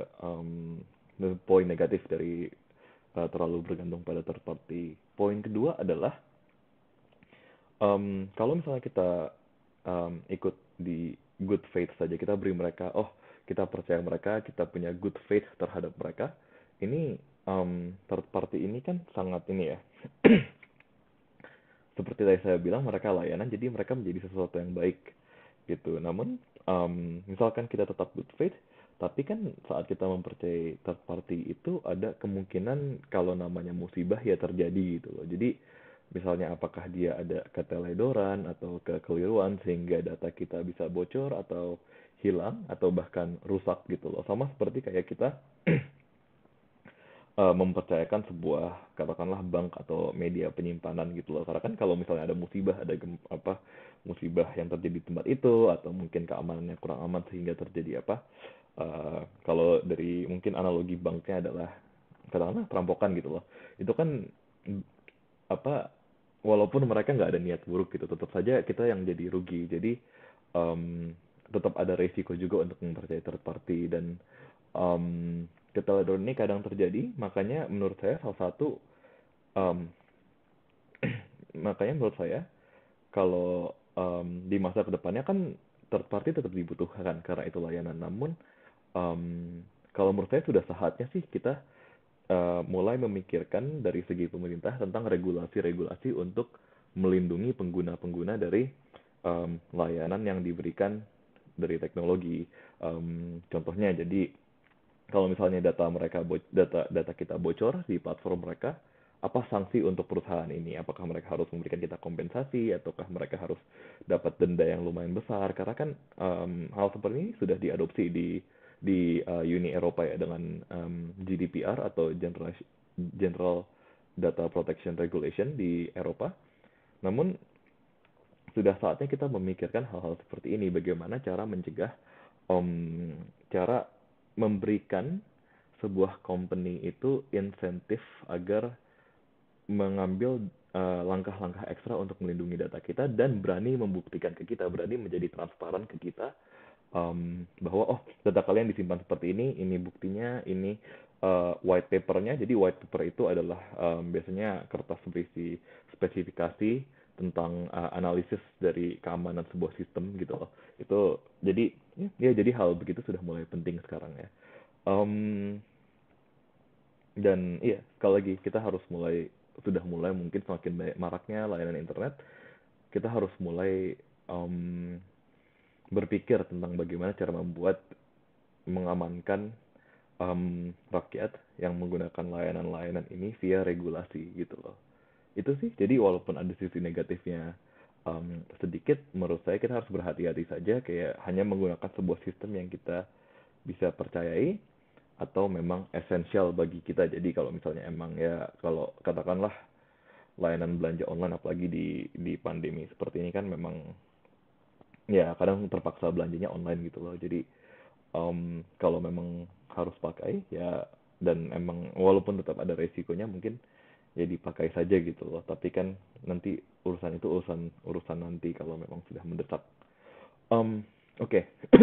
poin negatif dari terlalu bergantung pada third party. Poin kedua adalah kalau misalnya kita ikut di good faith saja, kita beri mereka, kita percaya mereka, kita punya good faith terhadap mereka, ini third party ini kan sangat ini ya, seperti tadi saya bilang, mereka layanan, jadi mereka menjadi sesuatu yang baik gitu. Namun misalkan kita tetap good faith, Tapi kan saat kita mempercayai third party itu ada kemungkinan kalau namanya musibah ya terjadi gitu loh. Jadi misalnya apakah dia ada keteledoran atau kekeliruan sehingga data kita bisa bocor atau hilang atau bahkan rusak gitu loh. Sama seperti kayak kita mempercayakan sebuah katakanlah bank atau media penyimpanan gitu loh. Karena kan kalau misalnya ada musibah, ada musibah yang terjadi di tempat itu atau mungkin keamanannya kurang aman sehingga terjadi kalau dari mungkin analogi banknya adalah katakanlah perampokan gitu loh. Itu kan mm, apa walaupun mereka nggak ada niat buruk gitu, tetap saja kita yang jadi rugi. Jadi em, tetap ada resiko juga untuk mempercayai third party dan keteledoran ini kadang terjadi, makanya menurut saya salah satu em, makanya menurut saya kalau di masa kedepannya kan third party tetap dibutuhkan karena itu layanan. Namun em, kalau menurut saya sudah saatnya sih kita mulai memikirkan dari segi pemerintah tentang regulasi-regulasi untuk melindungi pengguna-pengguna dari layanan yang diberikan dari teknologi. Contohnya, jadi kalau misalnya data kita bocor di platform mereka, apa sanksi untuk perusahaan ini? Apakah mereka harus memberikan kita kompensasi, ataukah mereka harus dapat denda yang lumayan besar? Karena kan hal seperti ini sudah diadopsi di Uni Eropa ya dengan GDPR atau General Data Protection Regulation di Eropa. Namun sudah saatnya kita memikirkan hal-hal seperti ini, bagaimana cara mencegah, cara memberikan sebuah company itu insentif agar mengambil langkah-langkah ekstra untuk melindungi data kita dan berani membuktikan ke kita, berani menjadi transparan ke kita bahwa oh data kalian disimpan seperti ini buktinya, ini white papernya. Jadi white paper itu adalah biasanya kertas berisi spesifikasi tentang analisis dari keamanan sebuah sistem gitu loh. Itu jadi ya jadi hal begitu sudah mulai penting sekarang ya. Em, dan iya sekali lagi kita harus sudah mulai mungkin semakin banyak maraknya layanan internet, kita harus mulai em, berpikir tentang bagaimana cara mengamankan rakyat yang menggunakan layanan-layanan ini via regulasi gitu loh. Itu sih, jadi walaupun ada sisi negatifnya sedikit, menurut saya kita harus berhati-hati saja, kayak hanya menggunakan sebuah sistem yang kita bisa percayai atau memang esensial bagi kita. Jadi kalau misalnya emang ya, kalau katakanlah layanan belanja online apalagi di pandemi seperti ini kan memang ya kadang terpaksa belanjanya online gitu loh. Jadi kalau memang harus pakai ya, dan emang walaupun tetap ada resikonya mungkin ya dipakai saja gitu loh. Tapi kan nanti urusan itu urusan urusan nanti kalau memang sudah mendesak. Oke.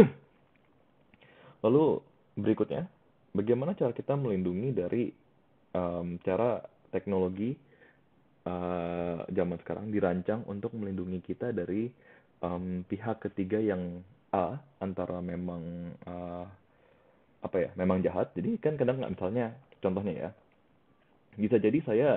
Lalu berikutnya, bagaimana cara kita melindungi dari cara teknologi zaman sekarang dirancang untuk melindungi kita dari pihak ketiga yang antara memang apa ya, memang jahat. Jadi kan kadang nggak, misalnya contohnya ya, bisa jadi saya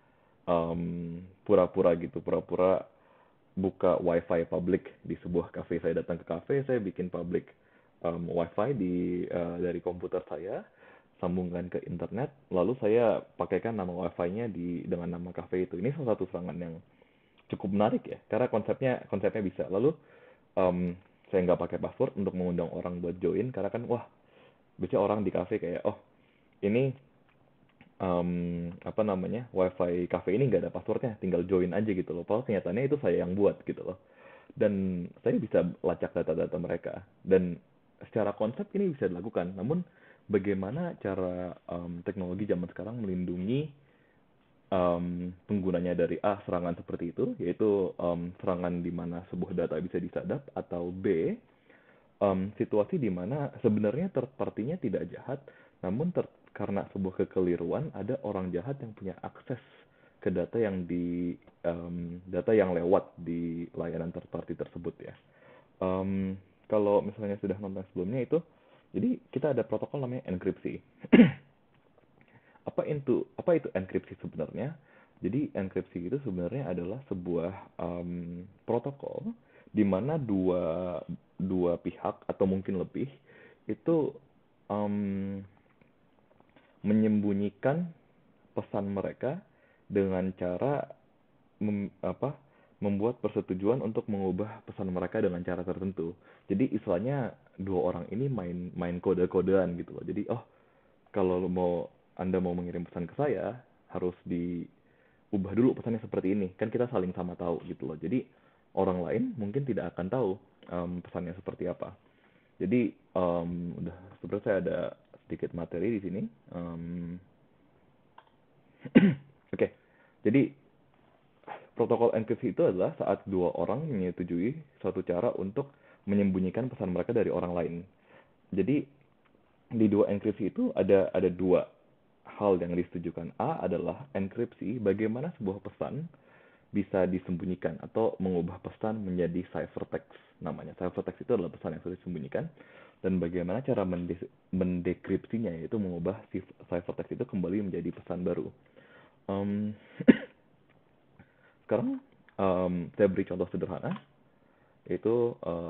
pura-pura buka wifi public di sebuah cafe. Saya datang ke cafe, saya bikin public wifi dari komputer saya, sambungkan ke internet, lalu saya pakaikan nama wifi-nya dengan nama cafe itu. Ini salah satu serangan yang cukup menarik ya, karena konsepnya bisa. Lalu saya nggak pakai password untuk mengundang orang buat join, karena kan wah, biasanya orang di cafe kayak oh ini apa namanya, wifi cafe ini nggak ada passwordnya, tinggal join aja gitu loh. Padahal kenyataannya itu saya yang buat gitu loh. Dan saya bisa lacak data-data mereka. Dan secara konsep ini bisa dilakukan. Namun bagaimana cara teknologi zaman sekarang melindungi penggunanya dari serangan seperti itu, yaitu serangan di mana sebuah data bisa disadap, atau B, situasi di mana sebenarnya third party-nya tidak jahat, namun karena sebuah kekeliruan ada orang jahat yang punya akses ke data yang lewat di layanan third party tersebut ya. Kalau misalnya sudah nonton sebelumnya itu, jadi kita ada protokol namanya enkripsi. Apa itu enkripsi sebenarnya? Jadi enkripsi itu sebenarnya adalah sebuah protokol di mana dua pihak atau mungkin lebih itu em, menyembunyikan pesan mereka dengan cara membuat persetujuan untuk mengubah pesan mereka dengan cara tertentu. Jadi istilahnya dua orang ini main kode-kodean gitu loh. Jadi kalau Anda mau mengirim pesan ke saya harus diubah dulu pesannya seperti ini. Kan kita saling sama tahu gitu loh. Jadi orang lain mungkin tidak akan tahu pesannya seperti apa. Jadi udah sebenarnya saya ada sedikit materi di sini. Oke. Jadi protokol enkripsi itu adalah saat dua orang menyetujui suatu cara untuk menyembunyikan pesan mereka dari orang lain. Jadi di dua enkripsi itu ada dua hal yang disetujukan. A adalah enkripsi, bagaimana sebuah pesan bisa disembunyikan atau mengubah pesan menjadi ciphertext namanya. Ciphertext itu adalah pesan yang sudah disembunyikan dan bagaimana cara mendekripsinya, yaitu mengubah ciphertext itu kembali menjadi pesan baru. Sekarang saya beri contoh sederhana, yaitu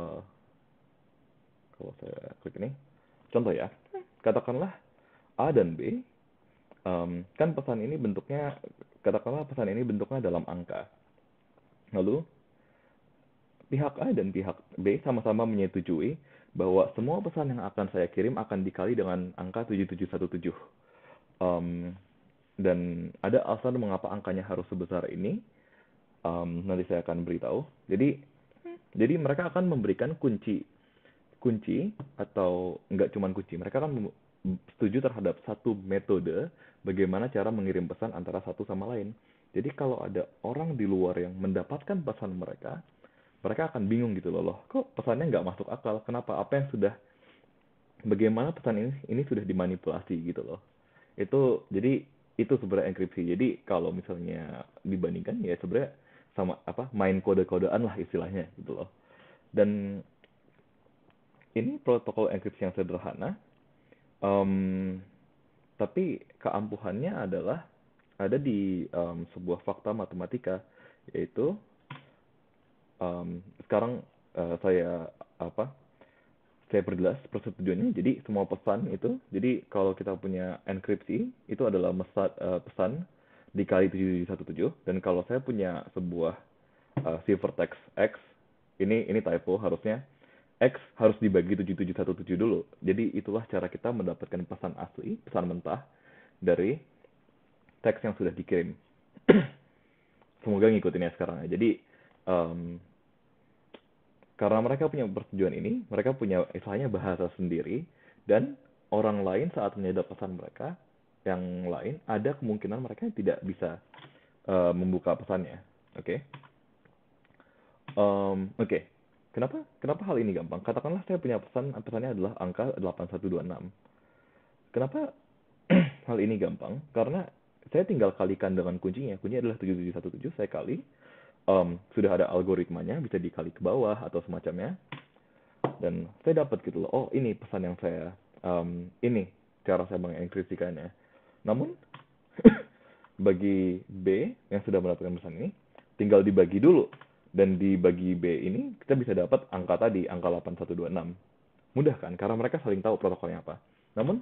kalau saya klik ini, contoh ya, katakanlah A dan B, kan pesan ini bentuknya, katakanlah pesan ini bentuknya dalam angka. Lalu pihak A dan pihak B sama-sama menyetujui bahwa semua pesan yang akan saya kirim akan dikali dengan angka 7717. Dan ada alasan mengapa angkanya harus sebesar ini. Nanti saya akan beritahu. Jadi mereka akan memberikan kunci atau enggak cuma kunci. Mereka akan setuju terhadap satu metode bagaimana cara mengirim pesan antara satu sama lain. Jadi kalau ada orang di luar yang mendapatkan pesan mereka akan bingung gitu loh. Kok pesannya nggak masuk akal? Kenapa? Bagaimana pesan ini sudah dimanipulasi gitu loh. Jadi itu sebenarnya enkripsi. Jadi kalau misalnya dibandingkan ya sebenarnya sama main kode-kodean lah istilahnya gitu loh. Dan ini protokol enkripsi yang sederhana, tapi keampuhannya adalah ada di sebuah fakta matematika, yaitu sekarang saya perjelas persetujuannya. Jadi semua pesan itu, jadi kalau kita punya enkripsi itu adalah pesan dikali 7717, dan kalau saya punya sebuah ciphertext X, ini typo, harusnya X harus dibagi 7717 dulu. Jadi itulah cara kita mendapatkan pesan asli, pesan mentah dari teks yang sudah dikirim. Semoga ngikutin ya sekarang ya. Jadi karena mereka punya persetujuan ini, mereka punya istilahnya bahasa sendiri, dan orang lain saat menyadap pesan mereka yang lain, ada kemungkinan mereka tidak bisa membuka pesannya. Oke. Kenapa hal ini gampang? Katakanlah saya punya pesannya adalah angka 8126. Kenapa hal ini gampang? Karena saya tinggal kalikan dengan kuncinya. Kuncinya adalah 7717, saya kali. Sudah ada algoritmanya, bisa dikali ke bawah atau semacamnya. Dan saya dapat gitu loh, oh ini pesan yang saya, ini cara saya mengenkripsikannya. Namun, bagi B yang sudah mendapatkan pesan ini, tinggal dibagi dulu. Dan dibagi B ini, kita bisa dapat angka tadi, angka 8126. Mudah kan? Karena mereka saling tahu protokolnya apa. Namun,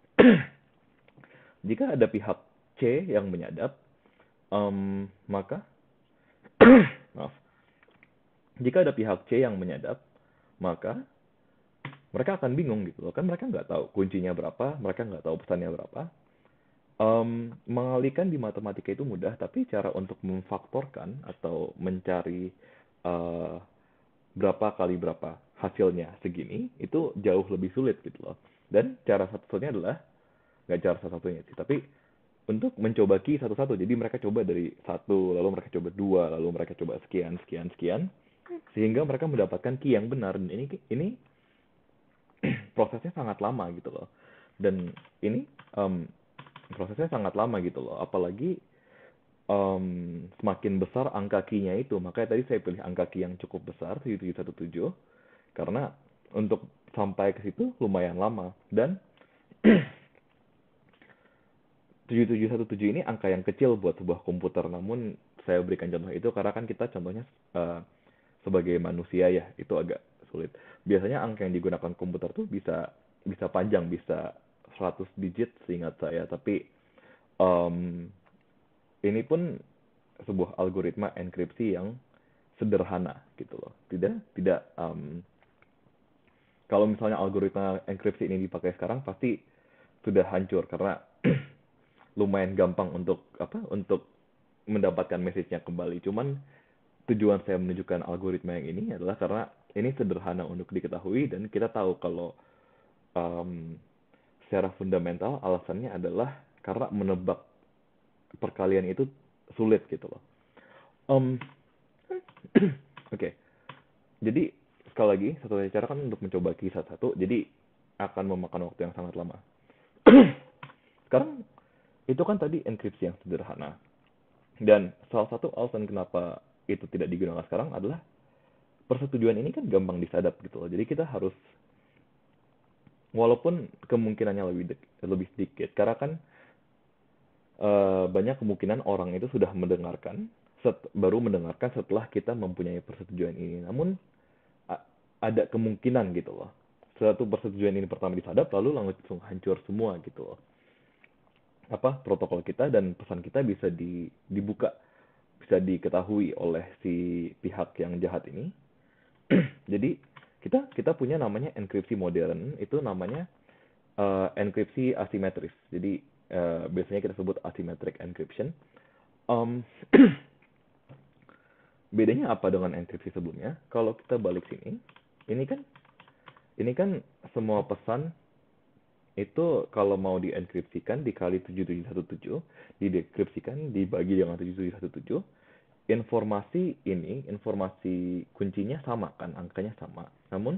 jika ada pihak C yang menyadap, maka, maaf, jika ada pihak C yang menyadap, maka mereka akan bingung gitu loh. Kan mereka nggak tahu kuncinya berapa, mereka nggak tahu pesannya berapa. Mengalihkan di matematika itu mudah, tapi cara untuk memfaktorkan atau mencari berapa kali berapa hasilnya segini, itu jauh lebih sulit gitu loh. Dan cara satu-satunya adalah, nggak cara satu-satunya sih, tapi untuk mencoba key satu-satu. Jadi mereka coba dari satu, lalu mereka coba dua, lalu mereka coba sekian, sehingga mereka mendapatkan key yang benar. Dan ini prosesnya sangat lama gitu loh. Dan ini prosesnya sangat lama gitu loh. Apalagi semakin besar angka key-nya itu. Makanya tadi saya pilih angka key yang cukup besar, 7717, karena untuk sampai ke situ lumayan lama. Dan 7717 ini angka yang kecil buat sebuah komputer. Namun saya berikan contoh itu karena kan kita contohnya sebagai manusia ya, itu agak sulit. Biasanya angka yang digunakan komputer tuh bisa bisa panjang, bisa 100 digit seingat saya, tapi em, ini pun sebuah algoritma enkripsi yang sederhana gitu loh. Tidak kalau misalnya algoritma enkripsi ini dipakai sekarang pasti sudah hancur karena lumayan gampang untuk mendapatkan message-nya kembali. Cuman tujuan saya menunjukkan algoritma yang ini adalah karena ini sederhana untuk diketahui dan kita tahu kalau em, secara fundamental alasannya adalah karena menebak perkalian itu sulit gitu loh. Em, Oke, jadi sekali lagi satu cara kan untuk mencoba kisah satu, jadi akan memakan waktu yang sangat lama. Sekarang itu kan tadi enkripsi yang sederhana. Dan salah satu alasan kenapa itu tidak digunakan sekarang adalah persetujuan ini kan gampang disadap gitu loh. Jadi kita harus, walaupun kemungkinannya lebih sedikit, karena kan banyak kemungkinan orang itu sudah mendengarkan, baru mendengarkan setelah kita mempunyai persetujuan ini. Namun ada kemungkinan gitu loh. Suatu persetujuan ini pertama disadap, lalu langsung hancur semua gitu loh. Protokol kita dan pesan kita bisa dibuka, bisa diketahui oleh si pihak yang jahat ini. Jadi kita punya namanya enkripsi modern, itu namanya enkripsi asimetris. Jadi biasanya kita sebut asymmetric encryption. Um, Bedanya apa dengan enkripsi sebelumnya? Kalau kita balik sini, ini kan semua pesan itu kalau mau dienkripsikan dikali 7717, didekripsikan dibagi dengan 7717, informasi kuncinya sama kan, angkanya sama. Namun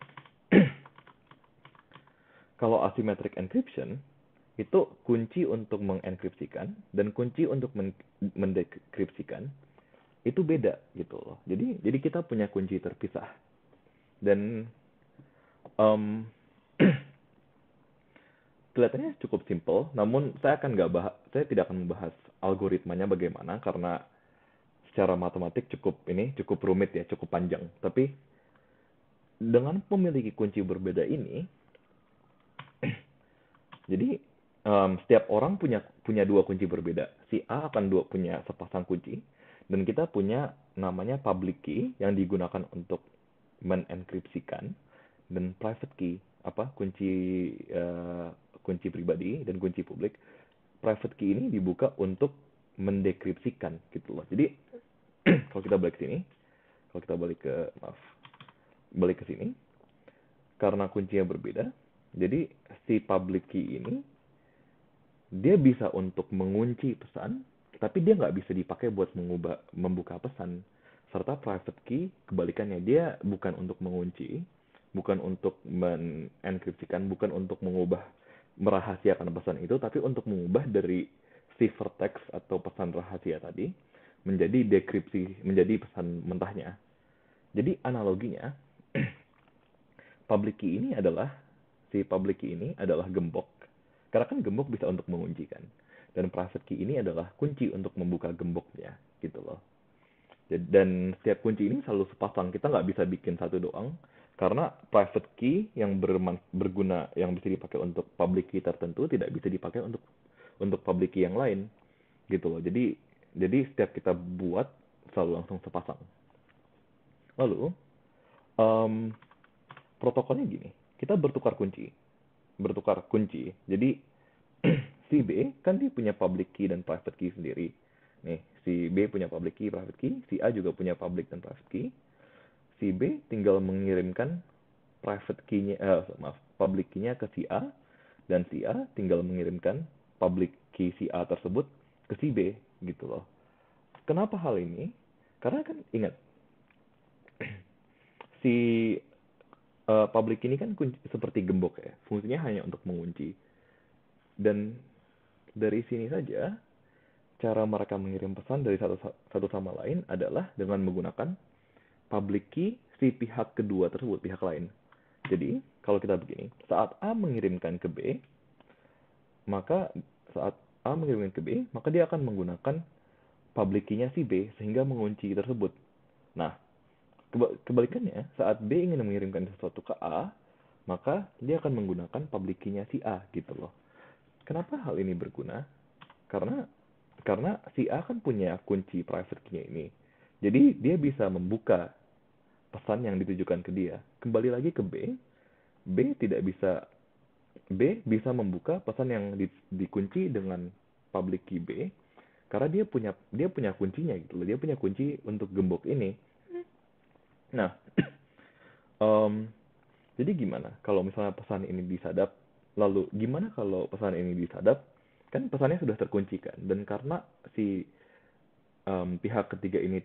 kalau asymmetric encryption itu kunci untuk mengenkripsikan dan kunci untuk mendekripsikan itu beda gitu loh. Jadi kita punya kunci terpisah. Dan um, kelihatannya cukup simple, namun saya tidak akan membahas algoritmanya bagaimana karena secara matematik cukup rumit ya, cukup panjang. Tapi dengan memiliki kunci berbeda ini, jadi setiap orang punya dua kunci berbeda. Si A akan punya sepasang kunci, dan kita punya namanya public key yang digunakan untuk menenkripsikan, dan private key kunci pribadi dan kunci publik. Private key ini dibuka untuk mendekripsikan gitu loh. Jadi kalau kita balik ke sini, karena kuncinya berbeda, jadi si public key ini dia bisa untuk mengunci pesan, tapi dia nggak bisa dipakai buat membuka pesan. Serta private key kebalikannya, dia bukan untuk mengunci, bukan untuk menenkripsikan, bukan untuk merahasiakan pesan itu, tapi untuk mengubah dari ciphertext atau pesan rahasia tadi menjadi dekripsi, menjadi pesan mentahnya. Jadi analoginya, si public key ini adalah gembok. Karena kan gembok bisa untuk mengunci kan. Dan private key ini adalah kunci untuk membuka gemboknya gitu loh. Dan setiap kunci ini selalu sepasang. Kita nggak bisa bikin satu doang. Karena private key yang berguna, yang bisa dipakai untuk public key tertentu, tidak bisa dipakai untuk public key yang lain gitu loh. Jadi setiap kita buat selalu langsung sepasang. Lalu protokolnya gini, kita bertukar kunci. Jadi si B kan dia punya public key dan private key sendiri. Nih, si B punya public key, private key, si A juga punya public dan private key. Si B tinggal mengirimkan public key-nya ke si A, dan si A tinggal mengirimkan public key si A tersebut ke si B gitu loh. Kenapa hal ini? Karena kan ingat, si public ini kan seperti gembok ya, fungsinya hanya untuk mengunci. Dan dari sini saja cara mereka mengirim pesan dari satu sama lain adalah dengan menggunakan public key si pihak kedua tersebut, pihak lain. Jadi kalau kita begini, saat A mengirimkan ke B, maka dia akan menggunakan public key-nya si B sehingga mengunci tersebut. Nah, kebalikannya, saat B ingin mengirimkan sesuatu ke A, maka dia akan menggunakan public key-nya si A gitu loh. Kenapa hal ini berguna? Karena si A kan punya kunci private key-nya ini. Jadi dia bisa membuka pesan yang ditujukan ke dia. Kembali lagi ke B, tidak bisa bisa membuka pesan yang dikunci dengan public key B karena dia punya kuncinya gitu loh. Dia punya kunci untuk gembok ini. Nah, em, jadi gimana kalau misalnya pesan ini disadap? Lalu gimana kalau pesan ini disadap? Kan pesannya sudah terkunci kan, dan karena si pihak ketiga ini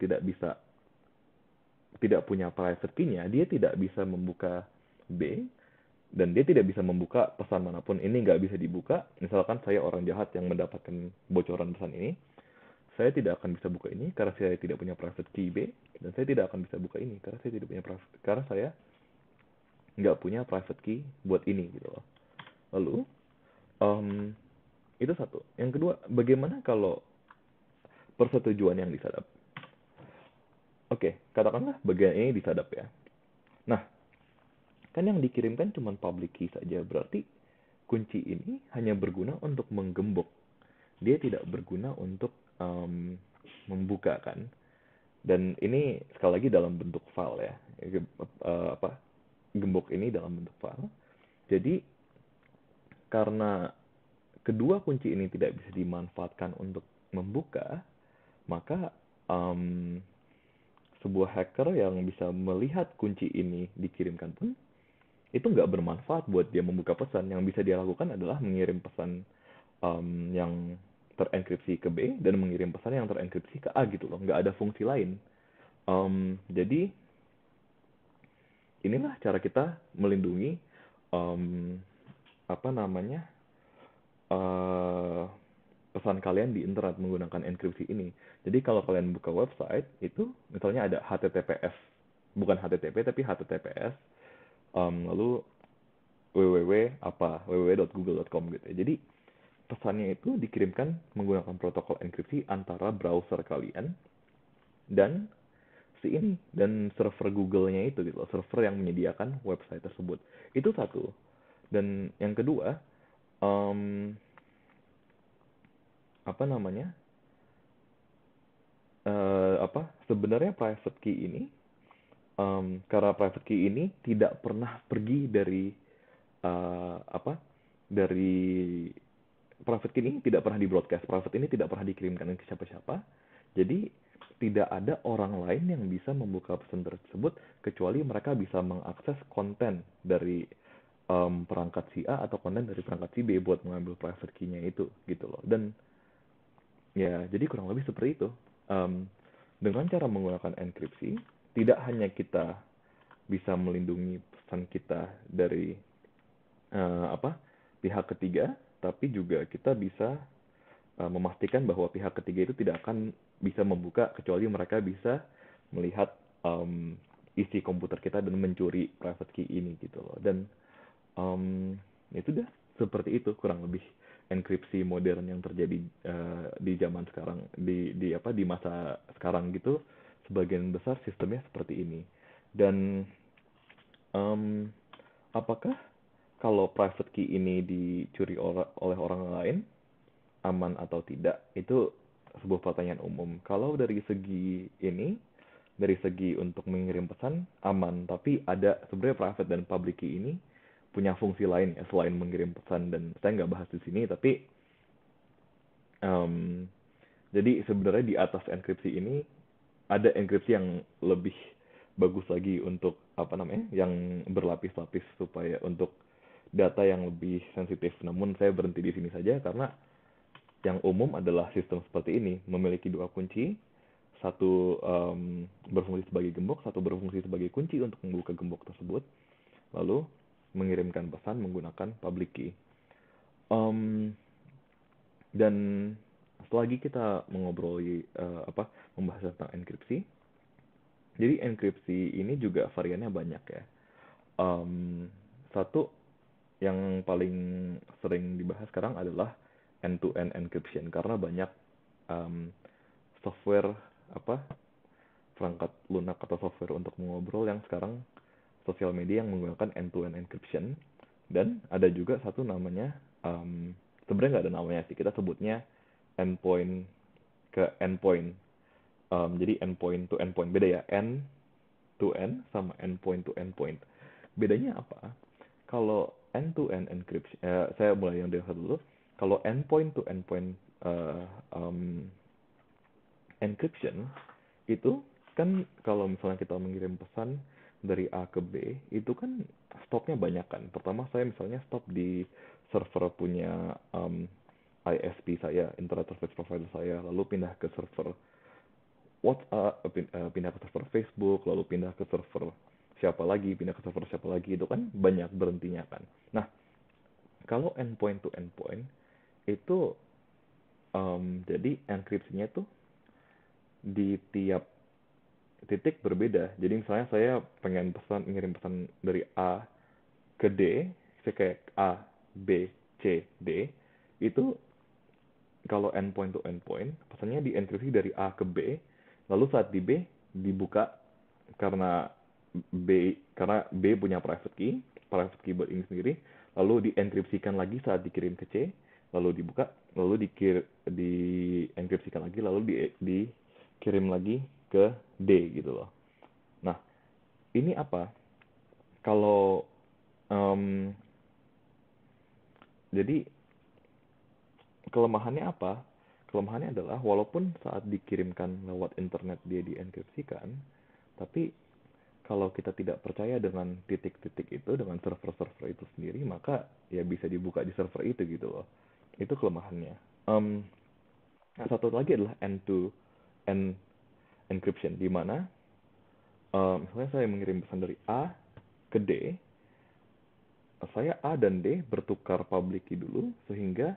tidak punya private key-nya, dia tidak bisa membuka B, dan dia tidak bisa membuka pesan manapun. Ini nggak bisa dibuka. Misalkan saya orang jahat yang mendapatkan bocoran pesan ini, saya tidak akan bisa buka ini karena saya tidak punya private key B, dan saya tidak akan bisa buka ini karena saya tidak punya karena saya nggak punya private key buat ini gitu loh. Lalu um, itu satu. Yang kedua, bagaimana kalau persetujuan yang disadap? Oke, katakanlah bagian ini disadap ya. Nah, kan yang dikirimkan cuma public key saja, berarti kunci ini hanya berguna untuk menggembok. Dia tidak berguna untuk membuka kan. Dan ini sekali lagi dalam bentuk file ya. Gembok ini dalam bentuk file. Jadi karena kedua kunci ini tidak bisa dimanfaatkan untuk membuka, maka sebuah hacker yang bisa melihat kunci ini dikirimkan pun itu nggak bermanfaat buat dia membuka pesan. Yang bisa dia lakukan adalah mengirim pesan yang terenkripsi ke B dan mengirim pesan yang terenkripsi ke A gitu loh. Nggak ada fungsi lain. Jadi inilah cara kita melindungi apa namanya pesan kalian di internet menggunakan enkripsi ini. Jadi kalau kalian buka website itu misalnya ada HTTPS, bukan HTTP tapi HTTPS, lalu www.google.com gitu ya. Jadi pesannya itu dikirimkan menggunakan protokol enkripsi antara browser kalian dan si ini dan server Google-nya itu gitu loh, server yang menyediakan website tersebut. Itu satu. Dan yang kedua, apa namanya? Sebenarnya private key ini karena private key ini tidak pernah pergi dari dari private key ini tidak pernah di broadcast, private ini tidak pernah dikirimkan ke siapa-siapa. Jadi tidak ada orang lain yang bisa membuka pesan tersebut kecuali mereka bisa mengakses konten dari perangkat si A atau konten dari perangkat si B buat mengambil private key-nya itu gitu loh. Dan ya jadi kurang lebih seperti itu. Dengan cara menggunakan enkripsi, tidak hanya kita bisa melindungi pesan kita dari pihak ketiga, tapi juga kita bisa memastikan bahwa pihak ketiga itu tidak akan bisa membuka kecuali mereka bisa melihat isi komputer kita dan mencuri private key ini gitu loh. Dan itu dah seperti itu kurang lebih enkripsi modern yang terjadi di zaman sekarang, di masa sekarang gitu. Sebagian besar sistemnya seperti ini. Dan apakah kalau private key ini dicuri oleh orang lain aman atau tidak? Itu sebuah pertanyaan umum. Kalau dari segi ini, dari segi untuk mengirim pesan aman, tapi ada sebenarnya private dan public key ini punya fungsi lain ya selain mengirim pesan, dan saya nggak bahas di sini, tapi jadi sebenarnya di atas enkripsi ini ada enkripsi yang lebih bagus lagi untuk yang berlapis-lapis supaya untuk data yang lebih sensitif. Namun saya berhenti di sini saja karena yang umum adalah sistem seperti ini, memiliki dua kunci, satu berfungsi sebagai gembok, satu berfungsi sebagai kunci untuk membuka gembok tersebut, lalu mengirimkan pesan menggunakan public key. Dan selagi kita membahas tentang enkripsi, jadi enkripsi ini juga variannya banyak ya. Satu yang paling sering dibahas sekarang adalah end-to-end encryption karena banyak software perangkat lunak atau software untuk mengobrol yang sekarang sosial media yang menggunakan end-to-end encryption, dan ada juga satu namanya, sebenarnya nggak ada namanya sih, kita sebutnya endpoint ke endpoint. Jadi endpoint to endpoint, beda ya, end to end sama endpoint to endpoint. Bedanya apa? Kalau end to end encryption, saya mulai yang dewasa dulu. Kalau endpoint to endpoint uh, um, encryption itu kan, kalau misalnya kita mengirim pesan dari A ke B, itu kan stopnya banyak kan. Pertama saya misalnya stop di server punya ISP saya, Internet Service Provider saya, lalu pindah ke server WhatsApp, pindah ke server Facebook, lalu pindah ke server siapa lagi, pindah ke server siapa lagi, itu kan banyak berhentinya kan. Nah, kalau endpoint to endpoint itu jadi enkripsinya tuh di tiap titik berbeda. Jadi misalnya saya pengen ngirim pesan dari A ke D, saya kayak A, B, C, D, itu kalau endpoint to endpoint, pesannya dienkripsi dari A ke B, lalu saat di B dibuka karena B punya private keyboard ini sendiri, lalu dienkripsikan lagi saat dikirim ke C, lalu dibuka, lalu dienkripsikan lagi, lalu dikirim lagi ke D gitu loh. Nah, ini apa? Kalau jadi kelemahannya apa? Kelemahannya adalah walaupun saat dikirimkan lewat internet dia dienkripsikan, tapi kalau kita tidak percaya dengan titik-titik itu, dengan server-server itu sendiri, maka ya bisa dibuka di server itu gitu loh. Itu kelemahannya. Satu lagi adalah end-to-end encryption, di mana misalnya saya mengirim pesan dari A ke D, saya A dan D bertukar public key dulu, sehingga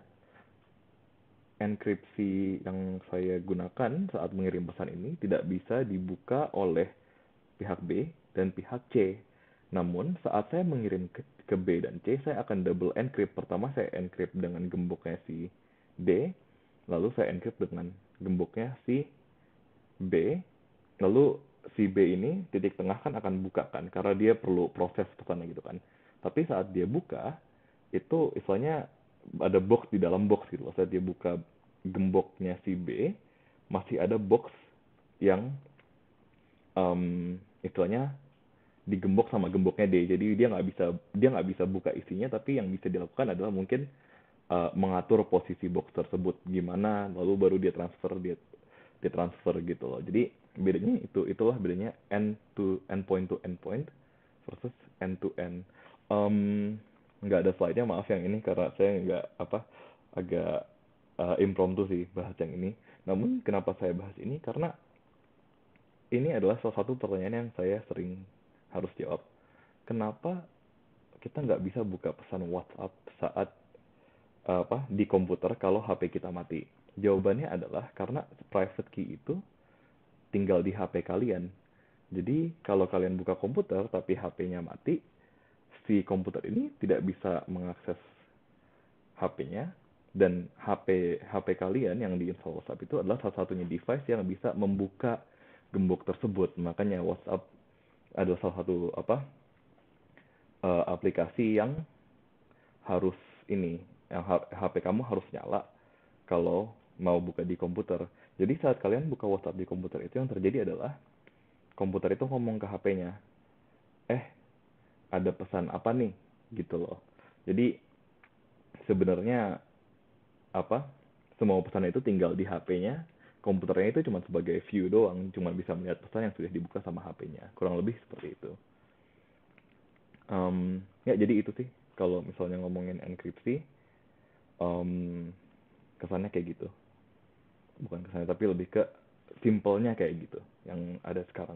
enkripsi yang saya gunakan saat mengirim pesan ini tidak bisa dibuka oleh pihak B dan pihak C. Namun, saat saya mengirim ke B dan C, saya akan double encrypt. Pertama, saya encrypt dengan gemboknya si D, lalu saya encrypt dengan gemboknya si B, lalu si B ini titik tengah kan akan buka kan, karena dia perlu proses pesannya gitu kan. Tapi saat dia buka, itu istilahnya ada box di dalam box gitu loh. Saat dia buka gemboknya si B, masih ada box yang istilahnya digembok sama gemboknya D. Jadi dia nggak bisa buka isinya, tapi yang bisa dilakukan adalah mungkin mengatur posisi box tersebut gimana, lalu baru dia transfer gitu loh. Jadi itulah bedanya endpoint to endpoint versus end to end. Nggak ada slide-nya, maaf yang ini, karena saya nggak agak impromptu sih bahas yang ini. Namun kenapa saya bahas ini? Karena ini adalah salah satu pertanyaan yang saya sering harus jawab. Kenapa kita nggak bisa buka pesan WhatsApp saat di komputer kalau HP kita mati? Jawabannya adalah karena private key itu tinggal di HP kalian. Jadi kalau kalian buka komputer tapi HP-nya mati, si komputer ini tidak bisa mengakses HP-nya, dan HP kalian yang diinstal WhatsApp itu adalah salah satunya device yang bisa membuka gembok tersebut. Makanya WhatsApp adalah salah satu aplikasi yang harus HP kamu harus nyala kalau mau buka di komputer. Jadi saat kalian buka WhatsApp di komputer, itu yang terjadi adalah komputer itu ngomong ke HP-nya, ada pesan apa nih gitu loh. Jadi sebenarnya semua pesan itu tinggal di HP-nya, komputernya itu cuma sebagai view doang, cuma bisa melihat pesan yang sudah dibuka sama HP-nya. Kurang lebih seperti itu. Ya, jadi itu sih kalau misalnya ngomongin enkripsi, kesannya kayak gitu. Bukan kesannya, tapi lebih ke simpelnya kayak gitu yang ada sekarang.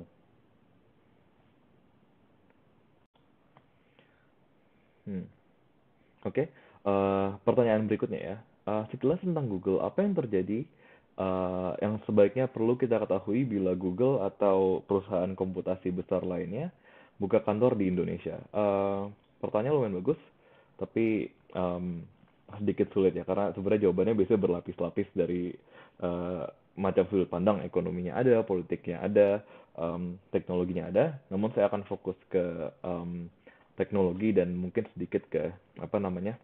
Oke. Pertanyaan berikutnya ya. Sekilas tentang Google, apa yang terjadi yang sebaiknya perlu kita ketahui bila Google atau perusahaan komputasi besar lainnya buka kantor di Indonesia? Pertanyaan lumayan bagus, tapi sedikit sulit ya, karena sebenarnya jawabannya biasanya berlapis-lapis dari macam sudut pandang, ekonominya ada, politiknya ada, teknologinya ada. Namun saya akan fokus ke teknologi dan mungkin sedikit ke apa namanya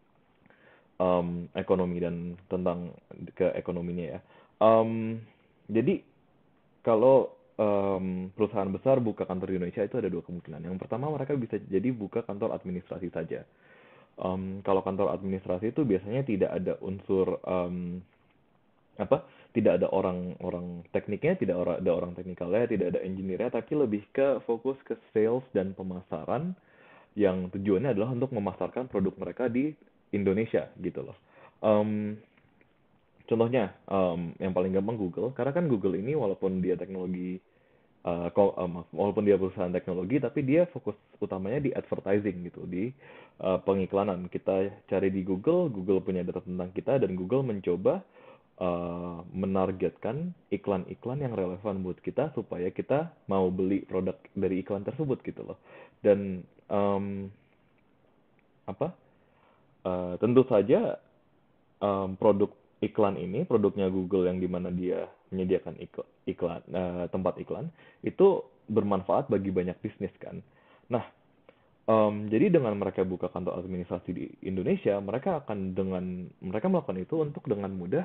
ekonomi dan tentang ke ekonominya ya. Em, jadi kalau perusahaan besar buka kantor di Indonesia itu ada dua kemungkinan. Yang pertama mereka bisa jadi buka kantor administrasi saja. Kalau kantor administrasi itu biasanya tidak ada unsur apa? Tidak ada orang-orang tekniknya, ada orang teknikalnya, tidak ada engineer-nya, tapi lebih ke fokus ke sales dan pemasaran yang tujuannya adalah untuk memasarkan produk mereka di Indonesia gitu loh. Em, Contohnya, yang paling gampang Google, karena kan Google ini walaupun dia teknologi, walaupun dia perusahaan teknologi, tapi dia fokus utamanya di advertising gitu, di pengiklanan. Kita cari di Google, Google punya data tentang kita, dan Google mencoba menargetkan iklan-iklan yang relevan buat kita supaya kita mau beli produk dari iklan tersebut gitu loh. Dan apa? Tentu saja produk iklan ini, produknya Google yang dimana dia menyediakan iklan, tempat iklan, itu bermanfaat bagi banyak bisnis kan. Nah, jadi dengan mereka buka kantor administrasi di Indonesia, mereka melakukan itu untuk dengan mudah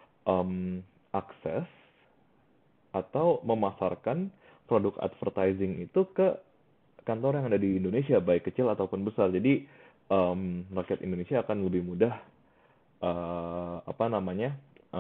akses atau memasarkan produk advertising itu ke kantor yang ada di Indonesia, baik kecil ataupun besar. Jadi rakyat Indonesia akan lebih mudah apa namanya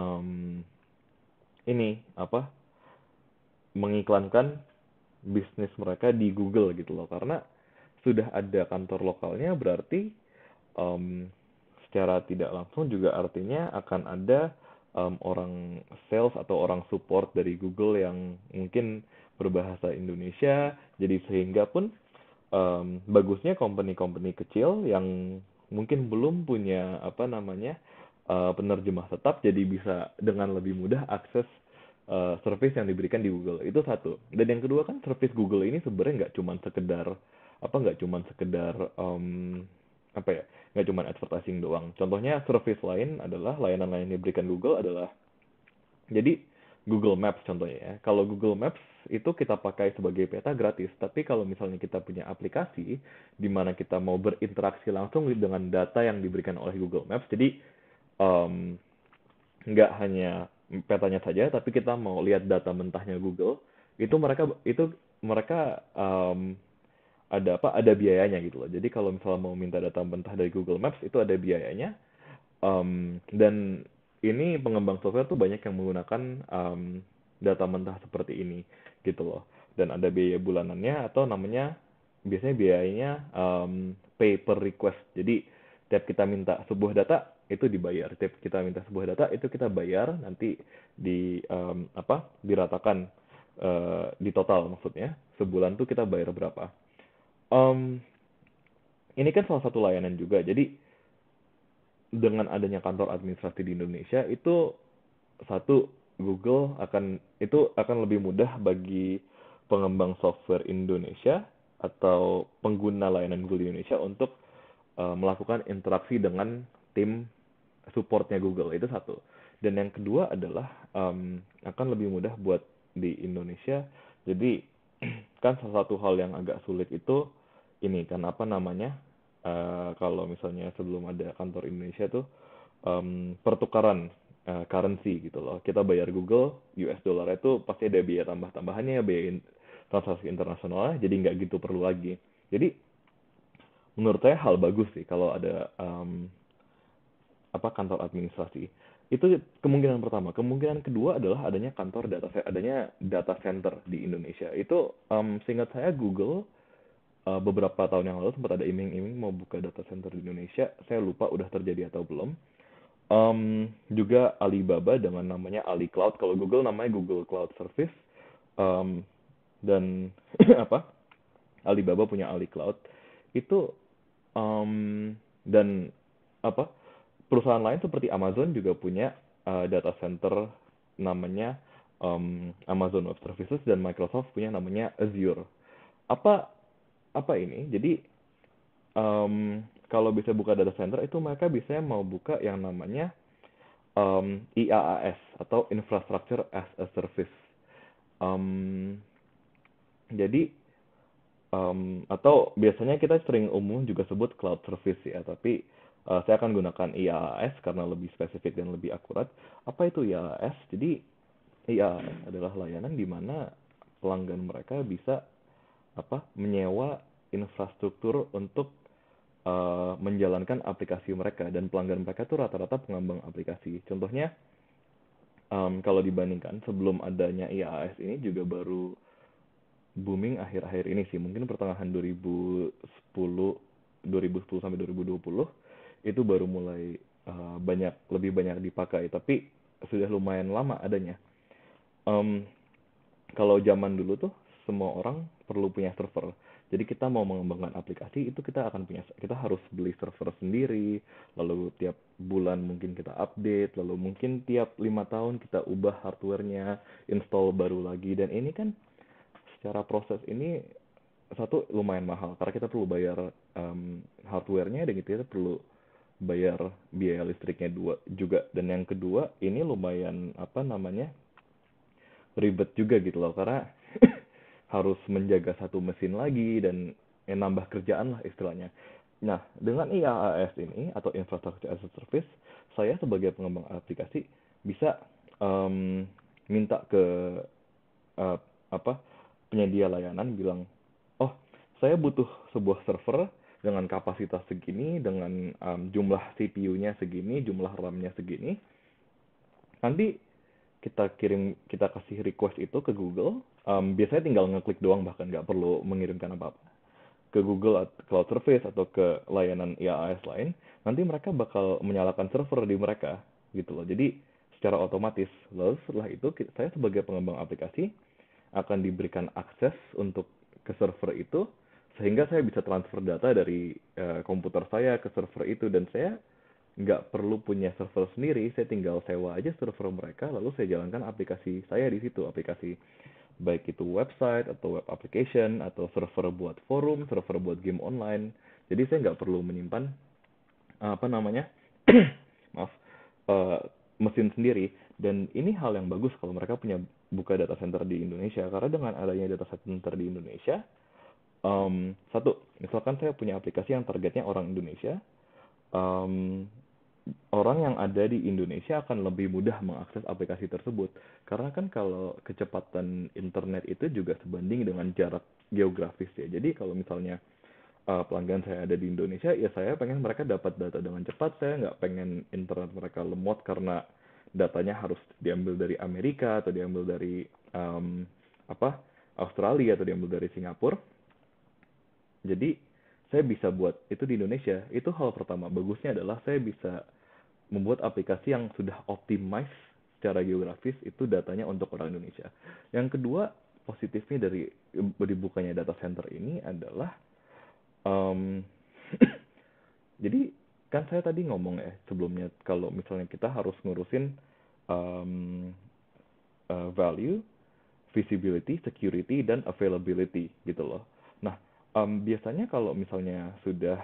ini apa mengiklankan bisnis mereka di Google gitu loh, karena sudah ada kantor lokalnya, berarti em, secara tidak langsung juga artinya akan ada orang sales atau orang support dari Google yang mungkin berbahasa Indonesia, jadi sehingga pun bagusnya company-company kecil yang mungkin belum punya apa namanya penerjemah tetap, jadi bisa dengan lebih mudah akses service yang diberikan di Google. Itu satu. Dan yang kedua kan service Google ini sebenarnya nggak cuman sekedar apa ya, nggak cuman advertising doang. Contohnya service lain adalah layanan-layanan yang diberikan Google adalah jadi Google Maps contohnya ya. Kalau Google Maps itu kita pakai sebagai peta gratis, tapi kalau misalnya kita punya aplikasi di mana kita mau berinteraksi langsung dengan data yang diberikan oleh Google Maps, jadi em, nggak hanya petanya saja, tapi kita mau lihat data mentahnya Google, itu mereka ada apa? Ada biayanya gitu loh. Jadi kalau misalnya mau minta data mentah dari Google Maps itu ada biayanya. Dan ini pengembang software tuh banyak yang menggunakan data mentah seperti ini gitu loh. Dan ada biaya bulanannya atau namanya biasanya biayanya pay per request. Jadi tiap kita minta sebuah data itu dibayar. Tiap kita minta sebuah data itu kita bayar, nanti diratakan di total maksudnya. Sebulan tuh kita bayar berapa. Em, ini kan salah satu layanan juga. Jadi dengan adanya kantor administrasi di Indonesia itu satu, itu akan lebih mudah bagi pengembang software Indonesia atau pengguna layanan Google di Indonesia untuk melakukan interaksi dengan tim supportnya Google. Itu satu. Dan yang kedua adalah akan lebih mudah buat di Indonesia. Jadi kan salah satu hal yang agak sulit itu ini kan apa namanya, kalau misalnya sebelum ada kantor Indonesia tuh pertukaran currency gitu loh. Kita bayar Google, US dollar itu pasti ada biaya tambah-tambahannya, biaya transaksi internasionalnya, jadi nggak gitu perlu lagi. Jadi menurut saya hal bagus sih kalau ada kantor administrasi. Itu kemungkinan pertama. Kemungkinan kedua adalah adanya data center di Indonesia. Itu seingat saya Google beberapa tahun yang lalu sempat ada iming-iming mau buka data center di Indonesia. Saya lupa udah terjadi atau belum. Juga Alibaba dengan namanya Ali Cloud. Kalau Google namanya Google Cloud Service. Dan apa? Alibaba punya Ali Cloud. Itu dan apa? Perusahaan lain seperti Amazon juga punya data center namanya Amazon Web Services, dan Microsoft punya namanya Azure. Apa apa ini? Jadi kalau bisa buka data center itu mereka bisa mau buka yang namanya IaaS atau Infrastructure as a Service. Um, jadi atau biasanya kita sering umum juga sebut cloud service ya, tapi saya akan gunakan IaaS karena lebih spesifik dan lebih akurat. Apa itu IaaS? Jadi IaaS adalah layanan di mana pelanggan mereka bisa menyewa infrastruktur untuk menjalankan aplikasi mereka, dan pelanggan mereka tuh rata-rata pengembang aplikasi. Contohnya kalau dibandingkan sebelum adanya IaaS ini juga baru booming akhir-akhir ini sih, mungkin pertengahan 2010 sampai 2020 itu baru mulai lebih banyak dipakai, tapi sudah lumayan lama adanya. Em, Kalau zaman dulu tuh semua orang perlu punya server. Jadi kita mau mengembangkan aplikasi itu kita harus beli server sendiri, lalu tiap bulan mungkin kita update, lalu mungkin tiap 5 tahun kita ubah hardware-nya, install baru lagi, dan ini kan secara proses ini satu lumayan mahal karena kita perlu bayar hardware-nya, dan kita perlu bayar biaya listriknya juga, dan yang kedua ini lumayan ribet juga gitu loh, karena harus menjaga satu mesin lagi dan nambah kerjaan lah istilahnya. Nah, dengan IaaS ini atau Infrastructure as a Service, saya sebagai pengembang aplikasi bisa minta ke uh, apa penyedia layanan bilang, oh saya butuh sebuah server dengan kapasitas segini, dengan jumlah CPU-nya segini, jumlah RAM-nya segini. Nanti kita kasih request itu ke Google. Biasanya tinggal ngeklik doang, bahkan nggak perlu mengirimkan apa-apa ke Google Cloud Service atau ke layanan IaaS lain. Nanti mereka bakal menyalakan server di mereka gitu loh. Jadi secara otomatis. Lalu setelah itu saya sebagai pengembang aplikasi akan diberikan akses untuk ke server itu, sehingga saya bisa transfer data dari komputer saya ke server itu, dan saya nggak perlu punya server sendiri, saya tinggal sewa aja server mereka, lalu saya jalankan aplikasi saya di situ, aplikasi baik itu website atau web application atau server buat forum, server buat game online. Jadi saya nggak perlu menyimpan maaf, eh, mesin sendiri. Dan ini hal yang bagus kalau mereka punya buka data center di Indonesia, karena dengan adanya data center di Indonesia, satu, misalkan saya punya aplikasi yang targetnya orang Indonesia, um, orang yang ada di Indonesia akan lebih mudah mengakses aplikasi tersebut. Karena kan kalau kecepatan internet itu juga sebanding dengan jarak geografis ya. Jadi kalau misalnya pelanggan saya ada di Indonesia, ya saya pengen mereka dapat data dengan cepat. Saya nggak pengen internet mereka lemot karena datanya harus diambil dari Amerika atau diambil dari um, Australia atau diambil dari Singapura. Jadi saya bisa buat itu di Indonesia. Itu hal pertama. Bagusnya adalah saya bisa membuat aplikasi yang sudah optimize secara geografis, itu datanya untuk orang Indonesia. Yang kedua, positifnya dari dibukanya data center ini adalah um, jadi kan saya tadi ngomong ya sebelumnya, kalau misalnya kita harus ngurusin um, value, visibility, security, dan availability gitu loh. Nah, biasanya kalau misalnya sudah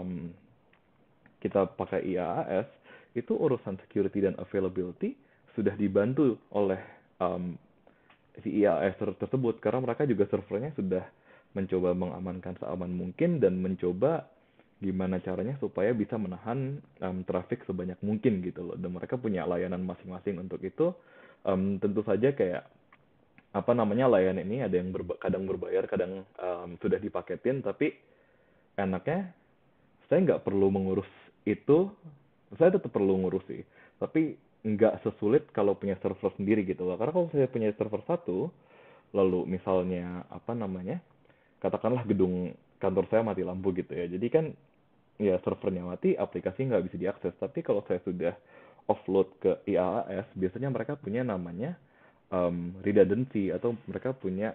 kita pakai IaaS, itu urusan security dan availability sudah dibantu oleh si IaaS tersebut, karena mereka juga servernya sudah mencoba mengamankan seaman mungkin dan mencoba gimana caranya supaya bisa menahan traffic sebanyak mungkin gitu loh. Dan mereka punya layanan masing-masing untuk itu. Tentu saja kayak layanan ini ada yang kadang berbayar, kadang sudah dipaketin, tapi enaknya saya nggak perlu mengurus itu. Saya tetap perlu ngurus sih, tapi nggak sesulit kalau punya server sendiri gitu loh. Karena kalau saya punya server satu, lalu misalnya katakanlah gedung kantor saya mati lampu gitu ya, jadi kan ya servernya mati, aplikasi nggak bisa diakses. Tapi kalau saya sudah offload ke IaaS, biasanya mereka punya namanya redundancy, atau mereka punya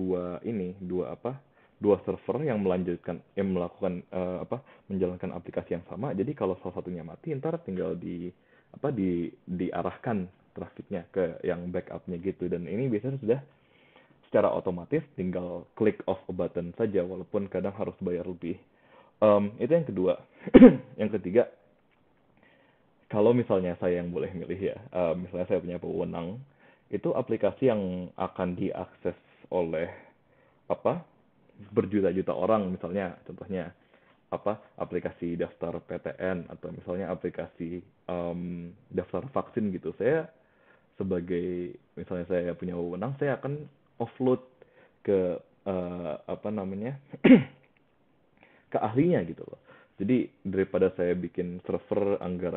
dua server yang melakukan menjalankan aplikasi yang sama. Jadi kalau salah satunya mati, ntar tinggal diarahkan trafiknya ke yang backupnya gitu. Dan ini biasanya sudah secara otomatis tinggal click of a button saja, walaupun kadang harus bayar lebih. Itu yang kedua. Yang ketiga, kalau misalnya saya yang boleh milih ya, misalnya saya punya wewenang, itu aplikasi yang akan diakses oleh apa berjuta-juta orang, misalnya contohnya aplikasi daftar PTN atau misalnya aplikasi daftar vaksin gitu. Saya sebagai misalnya saya punya wewenang, saya akan offload ke apa namanya ke ahlinya gitu loh. Jadi daripada saya bikin server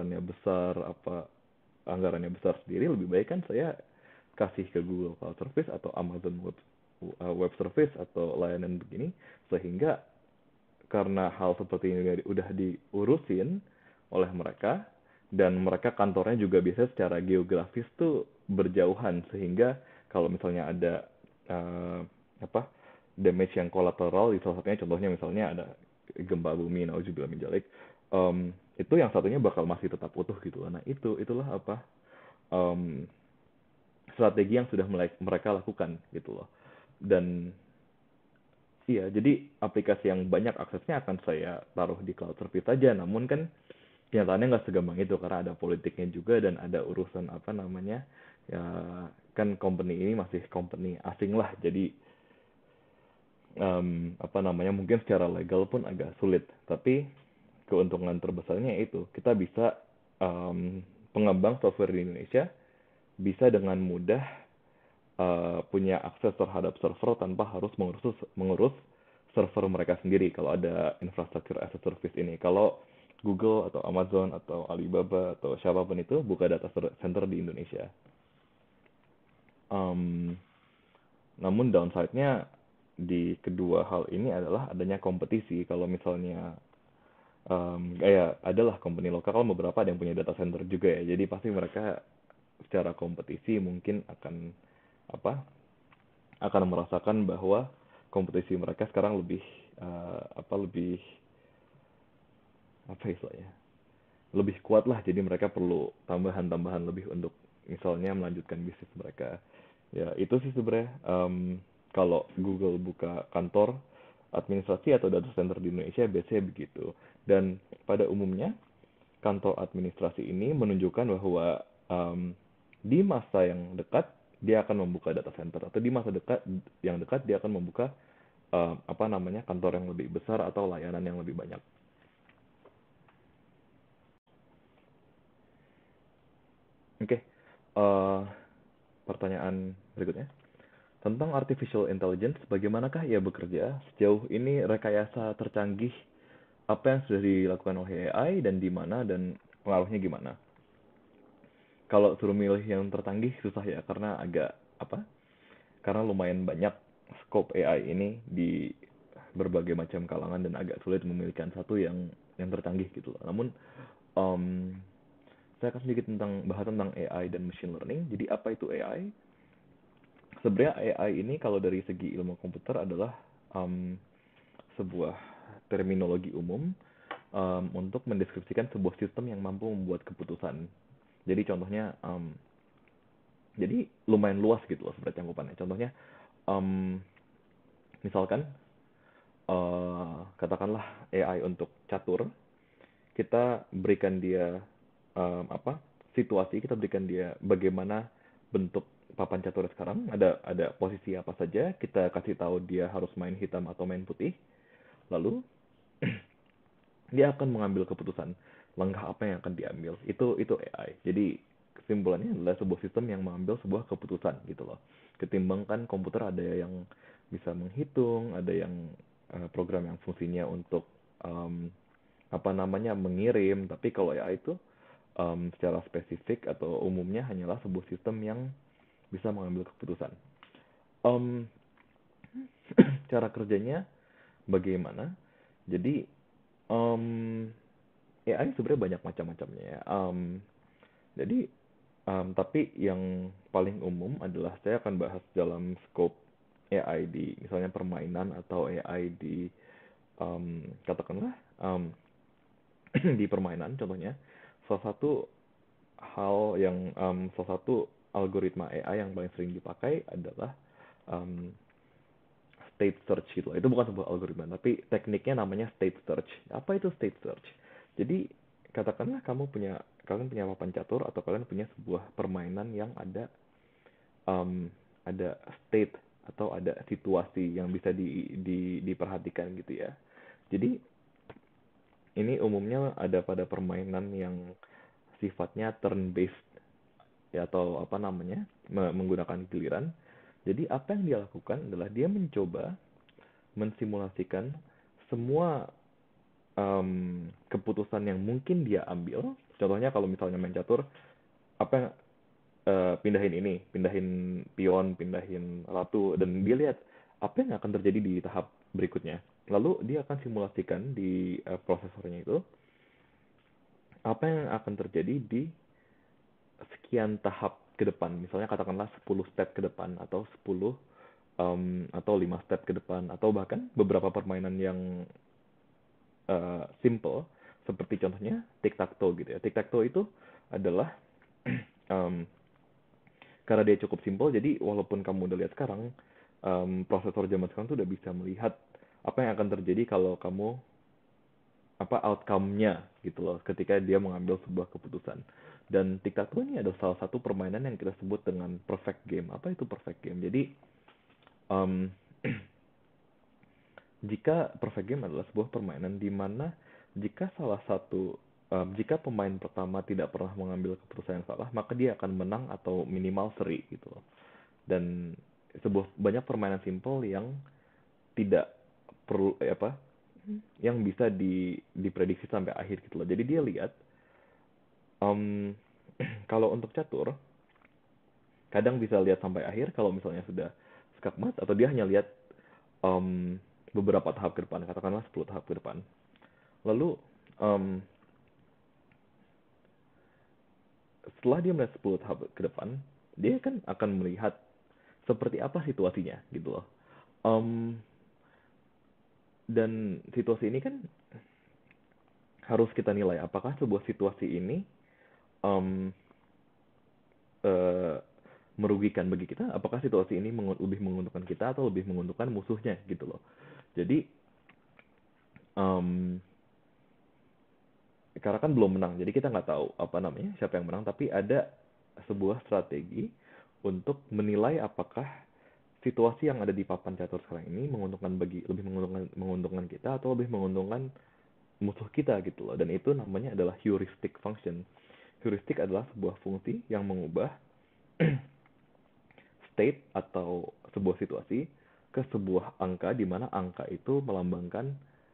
anggarannya besar sendiri, lebih baik kan saya kasih ke Google Cloud Service atau Amazon Web Service atau layanan begini, sehingga karena hal seperti ini udah diurusin oleh mereka, dan mereka kantornya juga biasanya secara geografis tuh berjauhan, sehingga kalau misalnya ada uh, apa damage yang kolateral di salah satunya, contohnya misalnya ada gempa bumi, nauzubillah min dzalik, itu yang satunya bakal masih tetap utuh gitu. Nah itulah um, strategi yang sudah mereka lakukan gitu loh. Dan iya, jadi aplikasi yang banyak aksesnya akan saya taruh di cloud service saja. Namun kan kenyataannya nggak segampang itu, karena ada politiknya juga dan ada urusan apa namanya, ya kan company ini masih company asing lah. Jadi apa namanya, mungkin secara legal pun agak sulit. Tapi keuntungan terbesarnya itu kita bisa pengembang software di Indonesia bisa dengan mudah punya akses terhadap server tanpa harus mengurus server mereka sendiri kalau ada infrastructure as a service ini. Kalau Google atau Amazon atau Alibaba atau siapapun itu buka data center di Indonesia. Um, Namun downside-nya di kedua hal ini adalah adanya kompetisi. Kalau misalnya kayak adalah company lokal, beberapa ada yang punya data center juga ya. Jadi pasti mereka secara kompetisi mungkin apa akan merasakan bahwa kompetisi mereka sekarang lebih lebih apa istilahnya, lebih kuat lah. Jadi mereka perlu tambahan lebih untuk misalnya melanjutkan bisnis mereka. Ya itu sih sebenarnya, kalau Google buka kantor administrasi atau data center di Indonesia biasanya begitu. Dan pada umumnya kantor administrasi ini menunjukkan bahwa di masa yang dekat dia akan membuka data center, atau di masa dekat dia akan membuka kantor yang lebih besar atau layanan yang lebih banyak. Oke, pertanyaan berikutnya tentang artificial intelligence, bagaimanakah ia bekerja? Sejauh ini rekayasa tercanggih apa yang sudah dilakukan oleh AI dan di mana, dan pengaruhnya gimana? Kalau suruh milih yang tercanggih susah ya, karena karena lumayan banyak scope AI ini di berbagai macam kalangan dan agak sulit memilihkan satu yang tercanggih gitu loh. Namun saya akan sedikit bahas tentang AI dan machine learning. Jadi apa itu AI? Sebenarnya AI ini kalau dari segi ilmu komputer adalah sebuah terminologi umum untuk mendeskripsikan sebuah sistem yang mampu membuat keputusan. Jadi contohnya, jadi lumayan luas gitu loh sebenarnya cangkupannya. Contohnya, misalkan katakanlah AI untuk catur, kita berikan dia situasi, kita berikan dia bagaimana bentuk papan catur sekarang, ada posisi apa saja, kita kasih tahu dia harus main hitam atau main putih, lalu dia akan mengambil keputusan langkah apa yang akan diambil. Itu AI. Jadi kesimpulannya adalah sebuah sistem yang mengambil sebuah keputusan gitu loh. Ketimbang kan komputer ada yang bisa menghitung, ada yang program yang fungsinya untuk mengirim, tapi kalau AI itu secara spesifik atau umumnya hanyalah sebuah sistem yang bisa mengambil keputusan. Cara kerjanya bagaimana? Jadi AI sebenarnya banyak macam-macamnya ya. Jadi tapi yang paling umum adalah saya akan bahas dalam scope AI di misalnya permainan, atau AI di katakanlah di permainan. Contohnya salah satu algoritma AI yang paling sering dipakai adalah state search gitu. Itu bukan sebuah algoritma, tapi tekniknya namanya state search. Apa itu state search? Jadi katakanlah kamu punya kalian punya papan catur atau kalian punya sebuah permainan yang um, ada state atau ada situasi yang bisa diperhatikan gitu ya. Jadi ini umumnya ada pada permainan yang sifatnya turn based ya, atau apa namanya, menggunakan giliran. Jadi apa yang dia lakukan adalah dia mencoba mensimulasikan semua keputusan yang mungkin dia ambil. Contohnya kalau misalnya main catur, apa yang pindahin ini, pindahin pion, pindahin ratu, dan dia lihat apa yang akan terjadi di tahap berikutnya. Lalu dia akan simulasikan di prosesornya itu apa yang akan terjadi di sekian tahap ke depan. Misalnya katakanlah 10 step ke depan, atau 10 atau 5 step ke depan, atau bahkan beberapa permainan yang simple, seperti contohnya tic-tac-toe gitu ya. Tic-tac-toe itu adalah um, karena dia cukup simple, jadi walaupun kamu udah lihat sekarang, prosesor zaman sekarang tuh udah bisa melihat apa yang akan terjadi kalau kamu, apa outcome-nya gitu loh, ketika dia mengambil sebuah keputusan. Dan tic-tac-toe ini adalah salah satu permainan yang kita sebut dengan perfect game. Apa itu perfect game? Jadi, um, jika perfect game adalah sebuah permainan di mana jika salah satu jika pemain pertama tidak pernah mengambil keputusan yang salah, maka dia akan menang atau minimal seri gitu loh. Dan banyak permainan simple yang tidak perlu apa, yang bisa diprediksi sampai akhir gitu loh. Jadi dia lihat, um, kalau untuk catur kadang bisa lihat sampai akhir kalau misalnya sudah skakmat, atau dia hanya lihat um, beberapa tahap ke depan, katakanlah 10 tahap ke depan. Lalu setelah dia melihat 10 tahap ke depan, dia kan akan melihat seperti apa situasinya gitu loh. Dan situasi ini kan harus kita nilai apakah sebuah situasi ini um, uh, merugikan bagi kita, apakah situasi ini lebih menguntungkan kita atau lebih menguntungkan musuhnya gitu loh. Jadi karena kan belum menang, jadi kita nggak tahu apa namanya siapa yang menang, tapi ada sebuah strategi untuk menilai apakah situasi yang ada di papan catur sekarang ini lebih menguntungkan kita atau lebih menguntungkan musuh kita gitu loh. Dan itu namanya adalah heuristic function. Heuristic adalah sebuah fungsi yang mengubah state atau sebuah situasi ke sebuah angka, di mana angka itu melambangkan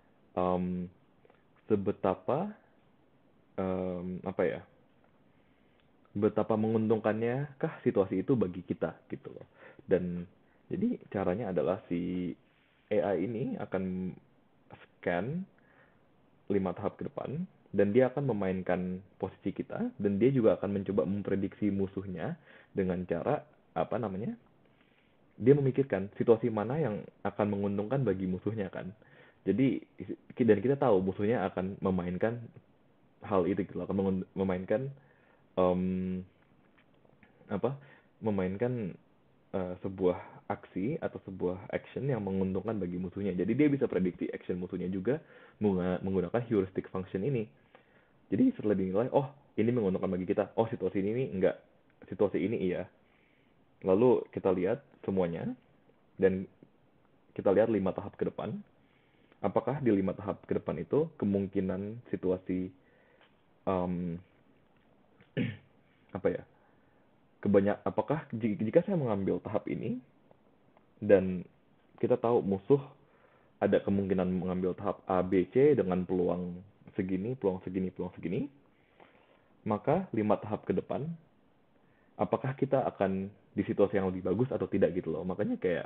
sebetapa apa ya, betapa menguntungkannya kah situasi itu bagi kita gitu loh. Dan jadi caranya adalah si AI ini akan scan 5 tahap ke depan, dan dia akan memainkan posisi kita, dan dia juga akan mencoba memprediksi musuhnya dengan cara apa namanya, dia memikirkan situasi mana yang akan menguntungkan bagi musuhnya kan. Jadi dan kita tahu musuhnya akan memainkan hal itu gitu, akan memainkan um, apa memainkan sebuah aksi atau sebuah action yang menguntungkan bagi musuhnya. Jadi dia bisa prediksi action musuhnya juga menggunakan heuristic function ini. Jadi setelah dinilai, oh ini menguntungkan bagi kita, oh situasi ini enggak, situasi ini iya. Lalu kita lihat semuanya, dan kita lihat 5 tahap ke depan. Apakah di 5 tahap ke depan itu kemungkinan situasi apa ya, apakah jika saya mengambil tahap ini dan kita tahu musuh ada kemungkinan mengambil tahap A, B, C dengan peluang segini, peluang segini, peluang segini, maka 5 tahap ke depan apakah kita akan di situasi yang lebih bagus atau tidak gitu loh. Makanya kayak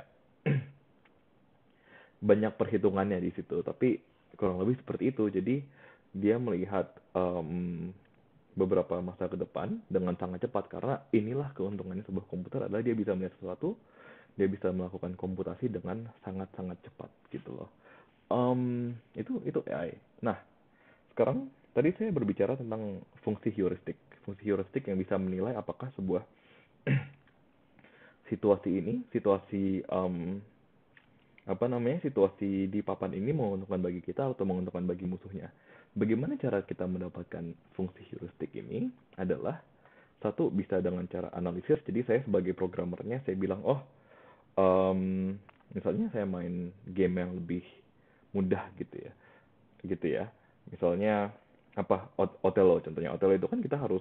banyak perhitungannya di situ, tapi kurang lebih seperti itu. Jadi dia melihat beberapa masa ke depan dengan sangat cepat, karena inilah keuntungannya sebuah komputer adalah dia bisa melihat sesuatu, dia bisa melakukan komputasi dengan sangat-sangat cepat gitu loh. Itu AI. Nah, sekarang tadi saya berbicara tentang fungsi heuristik. Fungsi heuristik yang bisa menilai apakah sebuah situasi apa namanya, situasi di papan ini menguntungkan bagi kita atau menguntungkan bagi musuhnya. Bagaimana cara kita mendapatkan fungsi heuristik ini adalah satu, bisa dengan cara analisis. Jadi saya sebagai programmernya saya bilang, oh, misalnya saya main game yang lebih mudah gitu ya. Misalnya apa, Othello contohnya. Othello itu kan kita harus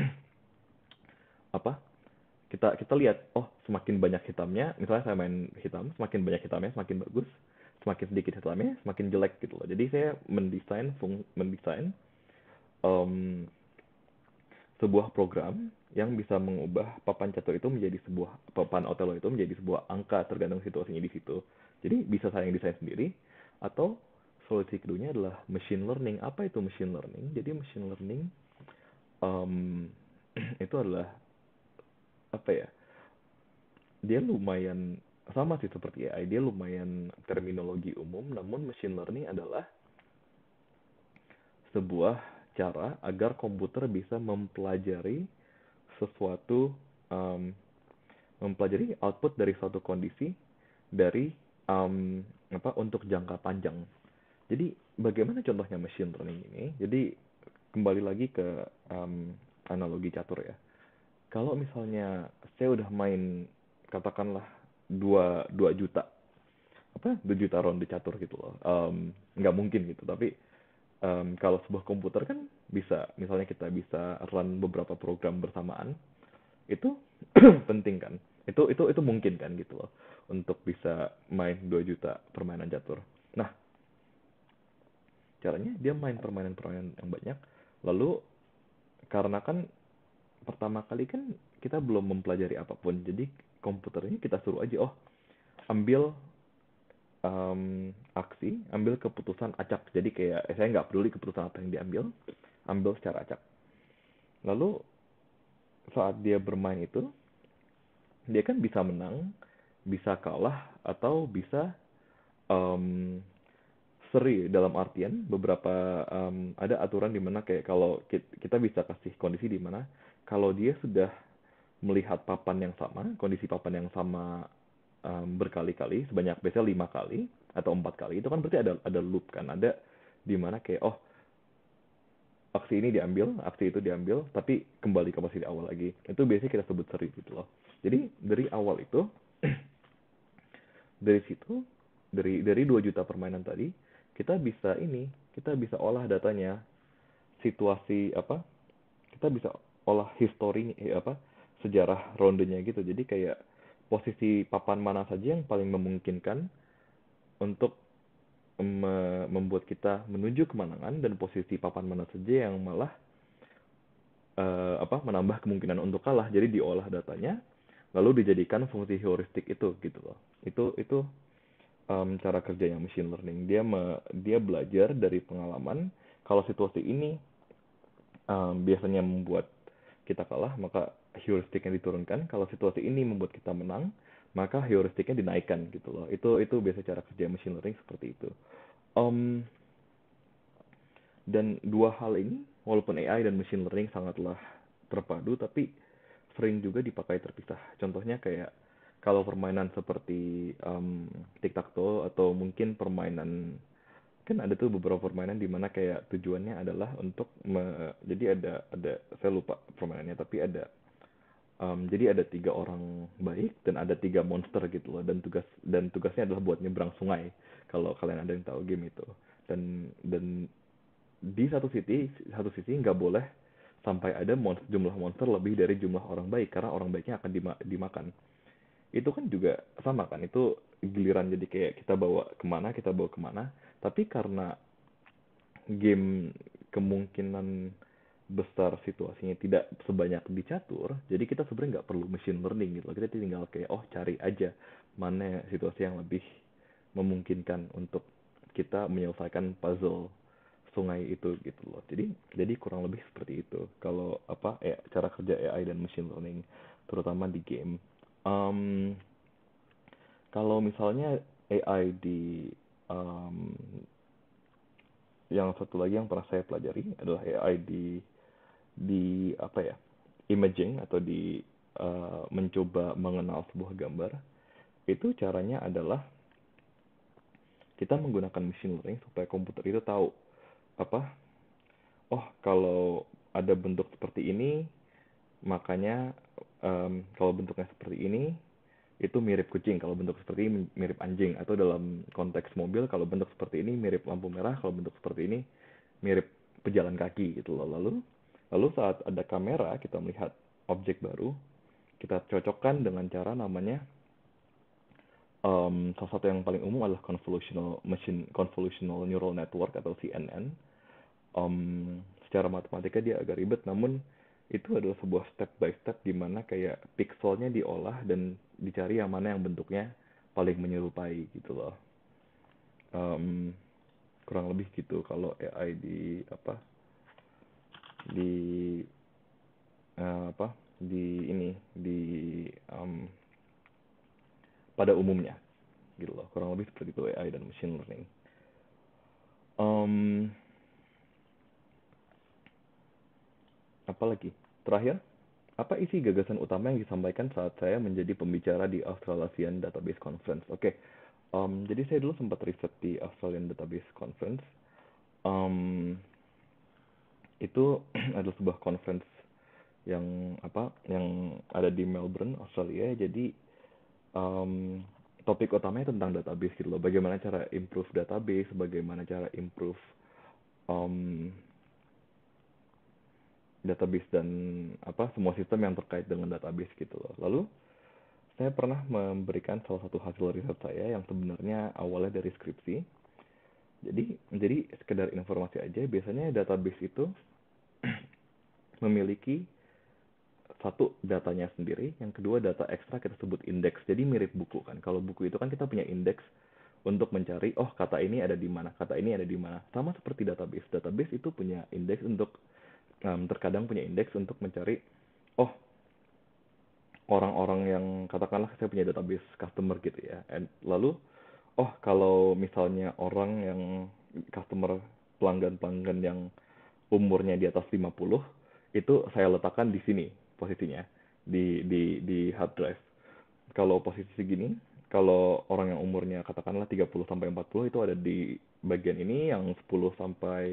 apa, kita kita lihat, oh, semakin banyak hitamnya, misalnya saya main hitam, semakin banyak hitamnya semakin bagus, semakin sedikit hitamnya semakin jelek gitu loh. Jadi saya mendesain em, sebuah program yang bisa mengubah papan catur itu menjadi sebuah, papan Othello itu menjadi sebuah angka tergantung situasinya di situ. Jadi bisa saya yang desain sendiri, atau solusi keduanya adalah machine learning. Apa itu machine learning? Jadi machine learning em, itu adalah apa ya? Dia lumayan sama sih seperti AI. Dia lumayan terminologi umum, namun machine learning adalah sebuah cara agar komputer bisa mempelajari sesuatu, em, mempelajari output dari suatu kondisi dari untuk jangka panjang. Jadi bagaimana contohnya machine learning ini? Jadi kembali lagi ke analogi catur ya. Kalau misalnya saya udah main katakanlah 2 juta, apa, 2 juta ronde catur gitu loh. Nggak mungkin gitu, tapi kalau sebuah komputer kan bisa, misalnya kita bisa run beberapa program bersamaan, itu penting kan, itu mungkin kan gitu loh, untuk bisa main 2 juta permainan catur. Nah, caranya dia main permainan-permainan yang banyak, lalu karena kan pertama kali kan kita belum mempelajari apapun, jadi komputernya kita suruh aja, oh, ambil ambil keputusan acak. Jadi kayak saya nggak peduli keputusan apa yang diambil, ambil secara acak. Lalu saat dia bermain itu, dia kan bisa menang, bisa kalah, atau bisa em, seri, dalam artian beberapa ada aturan di mana kayak kalau kita bisa kasih kondisi di mana kalau dia sudah melihat papan yang sama, kondisi papan yang sama berkali-kali, sebanyak biasanya 5 kali atau 4 kali, itu kan berarti ada loop kan, ada di mana kayak, oh, aksi ini diambil, aksi itu diambil, tapi kembali ke posisi awal lagi. Itu biasanya kita sebut seri gitu loh. Jadi dari awal itu, dari situ, dari 2 juta permainan tadi, kita bisa olah datanya, situasi apa, kita bisa olah history apa, sejarah rondenya gitu. Jadi kayak posisi papan mana saja yang paling memungkinkan untuk membuat kita menuju kemenangan, dan posisi papan mana saja yang malah menambah kemungkinan untuk kalah. Jadi diolah datanya lalu dijadikan fungsi heuristik itu gitu loh. Itu cara kerjanya machine learning. Dia belajar dari pengalaman. Kalau situasi ini biasanya membuat kita kalah, maka heuristiknya diturunkan. Kalau situasi ini membuat kita menang, maka heuristiknya dinaikkan gitu loh. Itu biasa cara kerja machine learning seperti itu. Dan dua hal ini, walaupun AI dan machine learning sangatlah terpadu, tapi sering juga dipakai terpisah. Contohnya kayak kalau permainan seperti tic-tac-toe, atau mungkin permainan, kan ada tuh beberapa permainan di mana kayak tujuannya adalah untuk jadi ada saya lupa permainannya, tapi ada jadi ada 3 orang baik dan ada 3 monster gitu loh, dan tugasnya adalah buat nyebrang sungai, kalau kalian ada yang tahu game itu. Dan di satu sisi nggak boleh sampai ada jumlah monster lebih dari jumlah orang baik, karena orang baiknya akan dimakan. Itu kan juga sama kan, itu giliran, jadi kayak kita bawa kemana, tapi karena game kemungkinan besar situasinya tidak sebanyak di catur, jadi kita sebenarnya nggak perlu machine learning gitu. Kita tinggal kayak, oh, cari aja mana situasi yang lebih memungkinkan untuk kita menyelesaikan puzzle sungai itu gitu loh. Jadi kurang lebih seperti itu kalau cara kerja AI dan machine learning, terutama di game. Um, Kalau misalnya AI di um, yang satu lagi yang pernah saya pelajari adalah AI di apa ya, imaging, atau di mencoba mengenal sebuah gambar. Itu caranya adalah kita menggunakan machine learning supaya komputer itu tahu apa, oh kalau ada bentuk seperti ini, makanya kalau bentuknya seperti ini itu mirip kucing, kalau bentuk seperti ini mirip anjing, atau dalam konteks mobil kalau bentuk seperti ini mirip lampu merah, kalau bentuk seperti ini mirip pejalan kaki gitu loh. Lalu saat ada kamera kita melihat objek baru, kita cocokkan dengan cara namanya salah satu yang paling umum adalah convolutional neural network atau CNN. Secara matematika dia agak ribet, namun itu adalah sebuah step by step di mana kayak pixelnya diolah dan dicari yang mana yang bentuknya paling menyerupai gitu loh. Em, Kurang lebih gitu kalau AI di di apa di ini di em, pada umumnya gitu loh, kurang lebih seperti itu AI dan machine learning. Em, Apalagi terakhir, apa isi gagasan utama yang disampaikan saat saya menjadi pembicara di Australasian Database Conference? Oke, jadi saya dulu sempat riset di Australian Database Conference. Em, itu adalah sebuah conference yang ada di Melbourne, Australia. Jadi em, topik utamanya tentang database gitu loh. Bagaimana cara improve database, bagaimana cara improve em, database dan semua sistem yang terkait dengan database gitu loh. Lalu saya pernah memberikan salah satu hasil riset saya yang sebenarnya awalnya dari skripsi. Jadi sekedar informasi aja, biasanya database itu memiliki satu datanya sendiri, yang kedua data ekstra kita sebut indeks. Jadi mirip buku kan. Kalau buku itu kan kita punya indeks untuk mencari, oh kata ini ada di mana, kata ini ada di mana. Sama seperti database. Database itu punya indeks untuk terkadang punya indeks untuk mencari, oh orang-orang yang katakanlah saya punya database customer gitu ya. Lalu, oh kalau misalnya orang yang customer pelanggan-pelanggan yang umurnya di atas 50, itu saya letakkan di sini posisinya, di hard drive. Kalau posisi segini, kalau orang yang umurnya katakanlah 30 sampai 40 itu ada di bagian ini, yang 10 sampai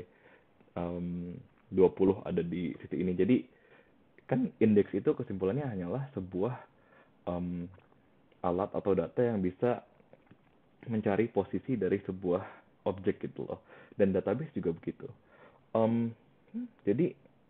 20 ada di sisi ini. Jadi kan indeks itu kesimpulannya hanyalah sebuah um, alat atau data yang bisa mencari posisi dari sebuah objek gitu loh. Dan database juga begitu. Um, jadi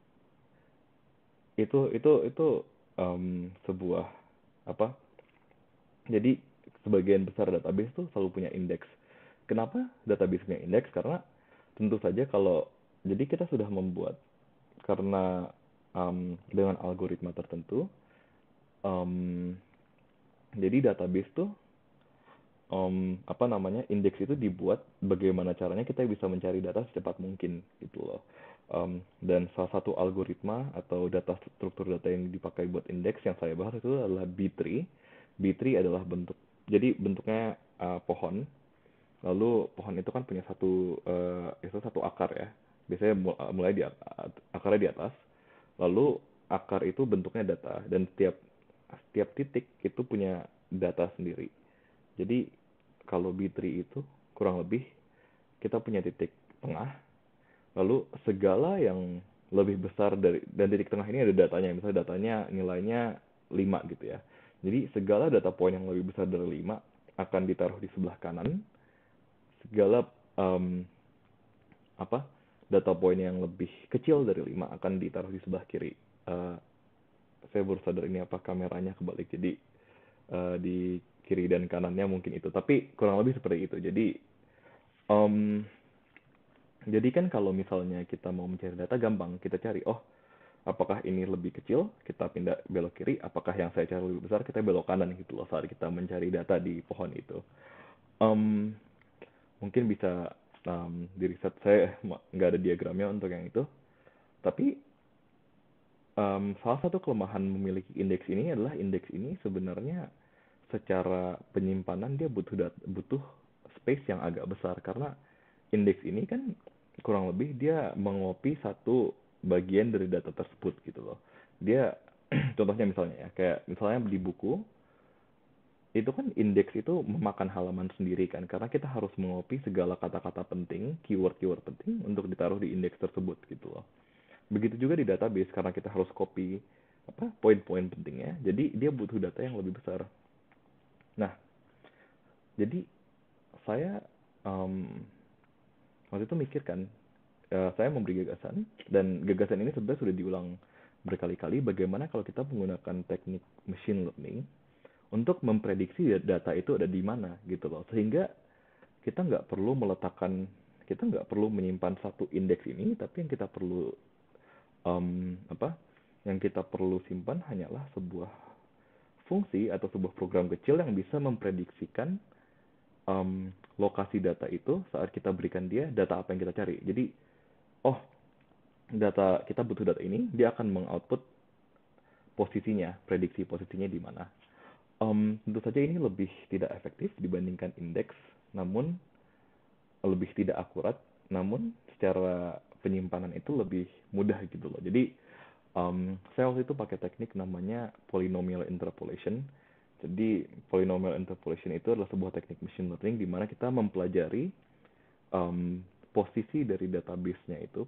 itu sebuah apa? Jadi sebagian besar database tuh selalu punya indeks. Kenapa database punya indeks? Karena tentu saja kalau jadi kita sudah membuat karena dengan algoritma tertentu, um, jadi database tuh indeks itu dibuat bagaimana caranya kita bisa mencari data secepat mungkin gitu loh. Dan salah satu algoritma atau struktur data yang dipakai buat indeks yang saya bahas itu adalah B-tree. B-tree adalah bentuknya pohon. Lalu pohon itu kan punya satu akar ya. Biasanya mulai akarnya di atas. Lalu akar itu bentuknya data, dan setiap titik itu punya data sendiri. Jadi kalau B-tree itu kurang lebih kita punya titik tengah, lalu segala yang lebih besar dan titik tengah ini ada datanya. Misalnya datanya nilainya 5 gitu ya. Jadi segala data point yang lebih besar dari 5 akan ditaruh di sebelah kanan. Segala data point yang lebih kecil dari 5 akan ditaruh di sebelah kiri. Saya baru sadar ini kameranya kebalik. Jadi di kiri dan kanannya mungkin itu. Tapi kurang lebih seperti itu. Jadi kan kalau misalnya kita mau mencari data gampang, kita cari, oh apakah ini lebih kecil, kita pindah belok kiri, apakah yang saya cari lebih besar, kita belok kanan gitu loh saat kita mencari data di pohon itu. Mungkin bisa di riset saya nggak ada diagramnya untuk yang itu, tapi salah satu kelemahan memiliki indeks ini adalah indeks ini sebenarnya secara penyimpanan dia butuh space yang agak besar, karena indeks ini kan kurang lebih dia mengopi satu bagian dari data tersebut gitu loh. Dia contohnya misalnya ya, kayak misalnya di buku itu kan indeks itu memakan halaman sendiri kan, karena kita harus mengopi segala kata-kata penting, keyword-keyword penting untuk ditaruh di indeks tersebut gitu loh. Begitu juga di database, karena kita harus copy apa poin-poin pentingnya, jadi dia butuh data yang lebih besar. Nah, jadi saya em, waktu itu mikir kan, saya memberi gagasan, dan gagasan ini sebenarnya sudah diulang berkali-kali, bagaimana kalau kita menggunakan teknik machine learning untuk memprediksi data itu ada di mana gitu loh, sehingga kita nggak perlu meletakkan, kita nggak perlu menyimpan satu indeks ini, tapi yang kita perlu apa yang kita perlu simpan hanyalah sebuah fungsi atau sebuah program kecil yang bisa memprediksikan lokasi data itu saat kita berikan dia data apa yang kita cari. Jadi, oh, data kita butuh data ini, dia akan mengoutput posisinya, prediksi posisinya di mana. Tentu saja ini lebih tidak efektif dibandingkan indeks, namun lebih tidak akurat, namun secara penyimpanan itu lebih mudah gitu loh. Jadi saya waktu itu pakai teknik namanya polynomial interpolation. Jadi polynomial interpolation itu adalah sebuah teknik machine learning di mana kita mempelajari posisi dari database-nya itu,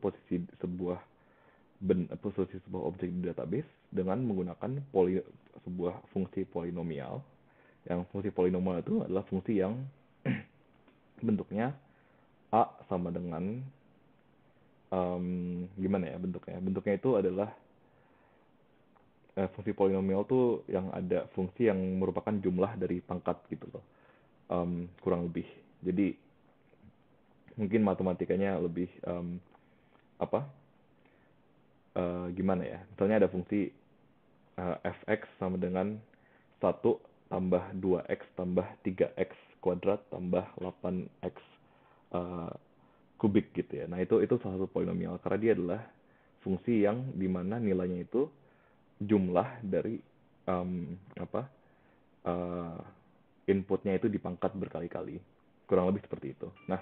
posisi sebuah objek di database dengan menggunakan sebuah fungsi polinomial. Yang fungsi polinomial itu adalah fungsi yang bentuknya A sama dengan gimana ya bentuknya? Bentuknya itu adalah fungsi polinomial tuh yang ada fungsi yang merupakan jumlah dari pangkat gitu loh, kurang lebih. Jadi mungkin matematikanya lebih apa? Gimana ya? Misalnya ada fungsi fx sama dengan 1 tambah 2x tambah 3x kuadrat tambah 8x kubik gitu ya. Nah, itu salah satu polinomial karena dia adalah fungsi yang dimana nilainya itu jumlah dari apa inputnya itu dipangkat berkali-kali, kurang lebih seperti itu. Nah,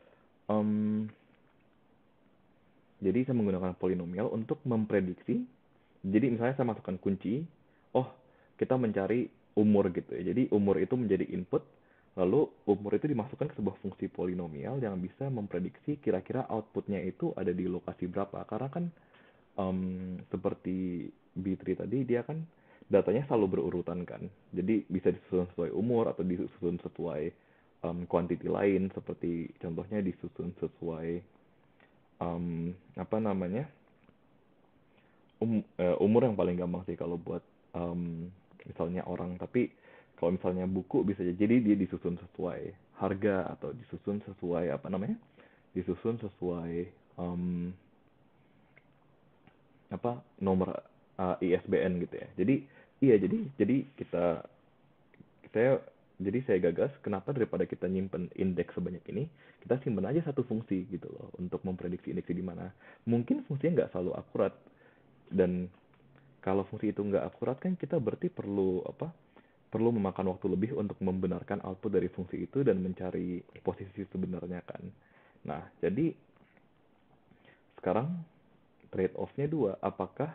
jadi saya menggunakan polinomial untuk memprediksi. Jadi misalnya saya masukkan kunci, oh kita mencari umur gitu ya. Jadi umur itu menjadi input, lalu umur itu dimasukkan ke sebuah fungsi polinomial yang bisa memprediksi kira-kira outputnya itu ada di lokasi berapa. Karena kan seperti B3 tadi, dia kan datanya selalu berurutan kan. Jadi bisa disusun sesuai umur atau disusun sesuai quantity lain, seperti contohnya disusun sesuai apa namanya umur yang paling gampang sih kalau buat misalnya orang. Tapi kalau misalnya buku bisa jadi dia disusun sesuai harga atau disusun sesuai apa namanya disusun sesuai apa nomor ISBN gitu ya. Jadi iya, jadi saya saya gagas kenapa daripada kita nyimpen indeks sebanyak ini, kita simpen aja satu fungsi gitu loh untuk memprediksi indeks di mana. Mungkin fungsinya nggak selalu akurat, dan kalau fungsi itu nggak akurat kan kita berarti perlu memakan waktu lebih untuk membenarkan output dari fungsi itu dan mencari posisi sebenarnya kan. Nah, jadi sekarang trade off-nya dua. Apakah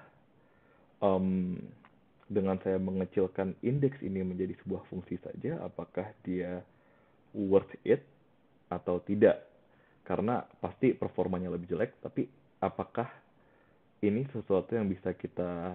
dengan saya mengecilkan indeks ini menjadi sebuah fungsi saja, apakah dia worth it atau tidak? Karena pasti performanya lebih jelek, tapi apakah ini sesuatu yang bisa kita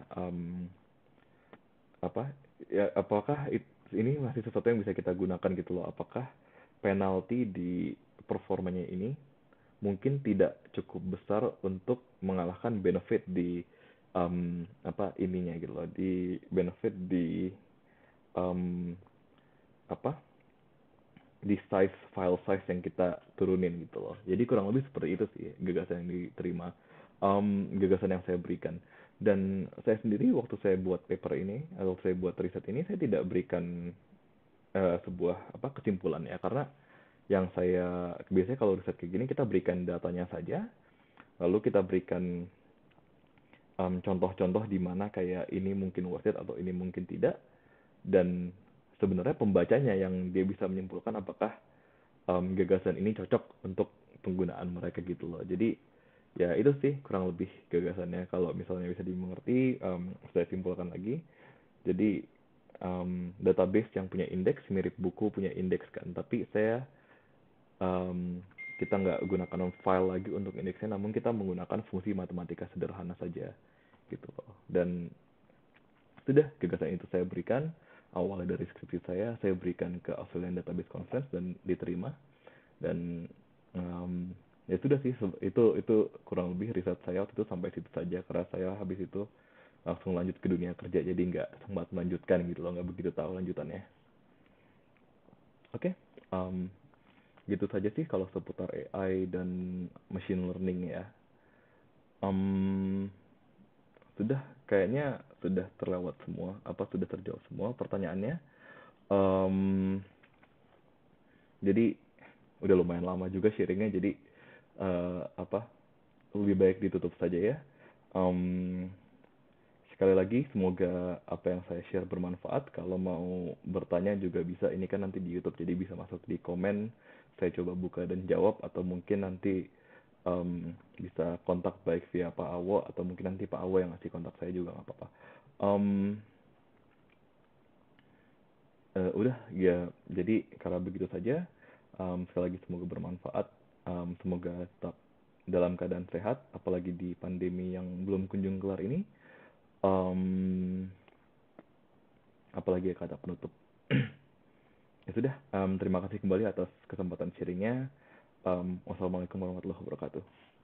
apakah ini masih sesuatu yang bisa kita gunakan gitu loh? Apakah penalti di performanya ini mungkin tidak cukup besar untuk mengalahkan benefit di ininya gitu loh, di benefit di um, apa di file size yang kita turunin gitu loh. Jadi kurang lebih seperti itu sih gagasan yang diterima, gagasan yang saya berikan. Dan saya sendiri waktu saya buat paper ini atau saya buat riset ini, saya tidak berikan sebuah kesimpulan ya, karena yang saya biasanya kalau riset kayak gini kita berikan datanya saja, lalu kita berikan contoh-contoh di mana kayak ini mungkin worth it atau ini mungkin tidak, dan sebenarnya pembacanya yang dia bisa menyimpulkan apakah gagasan ini cocok untuk penggunaan mereka gitu loh. Jadi ya itu sih kurang lebih gagasannya, kalau misalnya bisa dimengerti. Saya simpulkan lagi, jadi database yang punya indeks, mirip buku punya indeks kan. Tapi um, kita nggak gunakan file lagi untuk indeksnya, namun kita menggunakan fungsi matematika sederhana saja gitu loh. Dan sudah gagasan itu saya berikan awalnya dari skripsi saya berikan ke Australian Database Conference dan diterima. Dan um, ya sudah sih, itu kurang lebih riset saya waktu itu sampai situ saja, karena saya habis itu langsung lanjut ke dunia kerja, jadi nggak sempat melanjutkan gitu loh, nggak begitu tahu lanjutannya. Oke, um, gitu saja sih kalau seputar AI dan machine learning ya. Um, sudah kayaknya sudah terlewat semua, sudah terjawab semua pertanyaannya. Um, jadi udah lumayan lama juga sharingnya, jadi apa lebih baik ditutup saja ya. Um, Sekali lagi, semoga apa yang saya share bermanfaat. Kalau mau bertanya juga bisa, ini kan nanti di YouTube, jadi bisa masuk di komen. Saya coba buka dan jawab, atau mungkin nanti bisa kontak baik via Pak Awo, atau mungkin nanti Pak Awo yang ngasih kontak saya juga nggak apa-apa. Um, udah, ya, jadi karena begitu saja. Sekali lagi semoga bermanfaat. Semoga tetap dalam keadaan sehat, apalagi di pandemi yang belum kunjung kelar ini. Um, Apalagi ya kata penutup. Ya sudah, terima kasih kembali atas kesempatan sharingnya. Wassalamualaikum warahmatullahi wabarakatuh.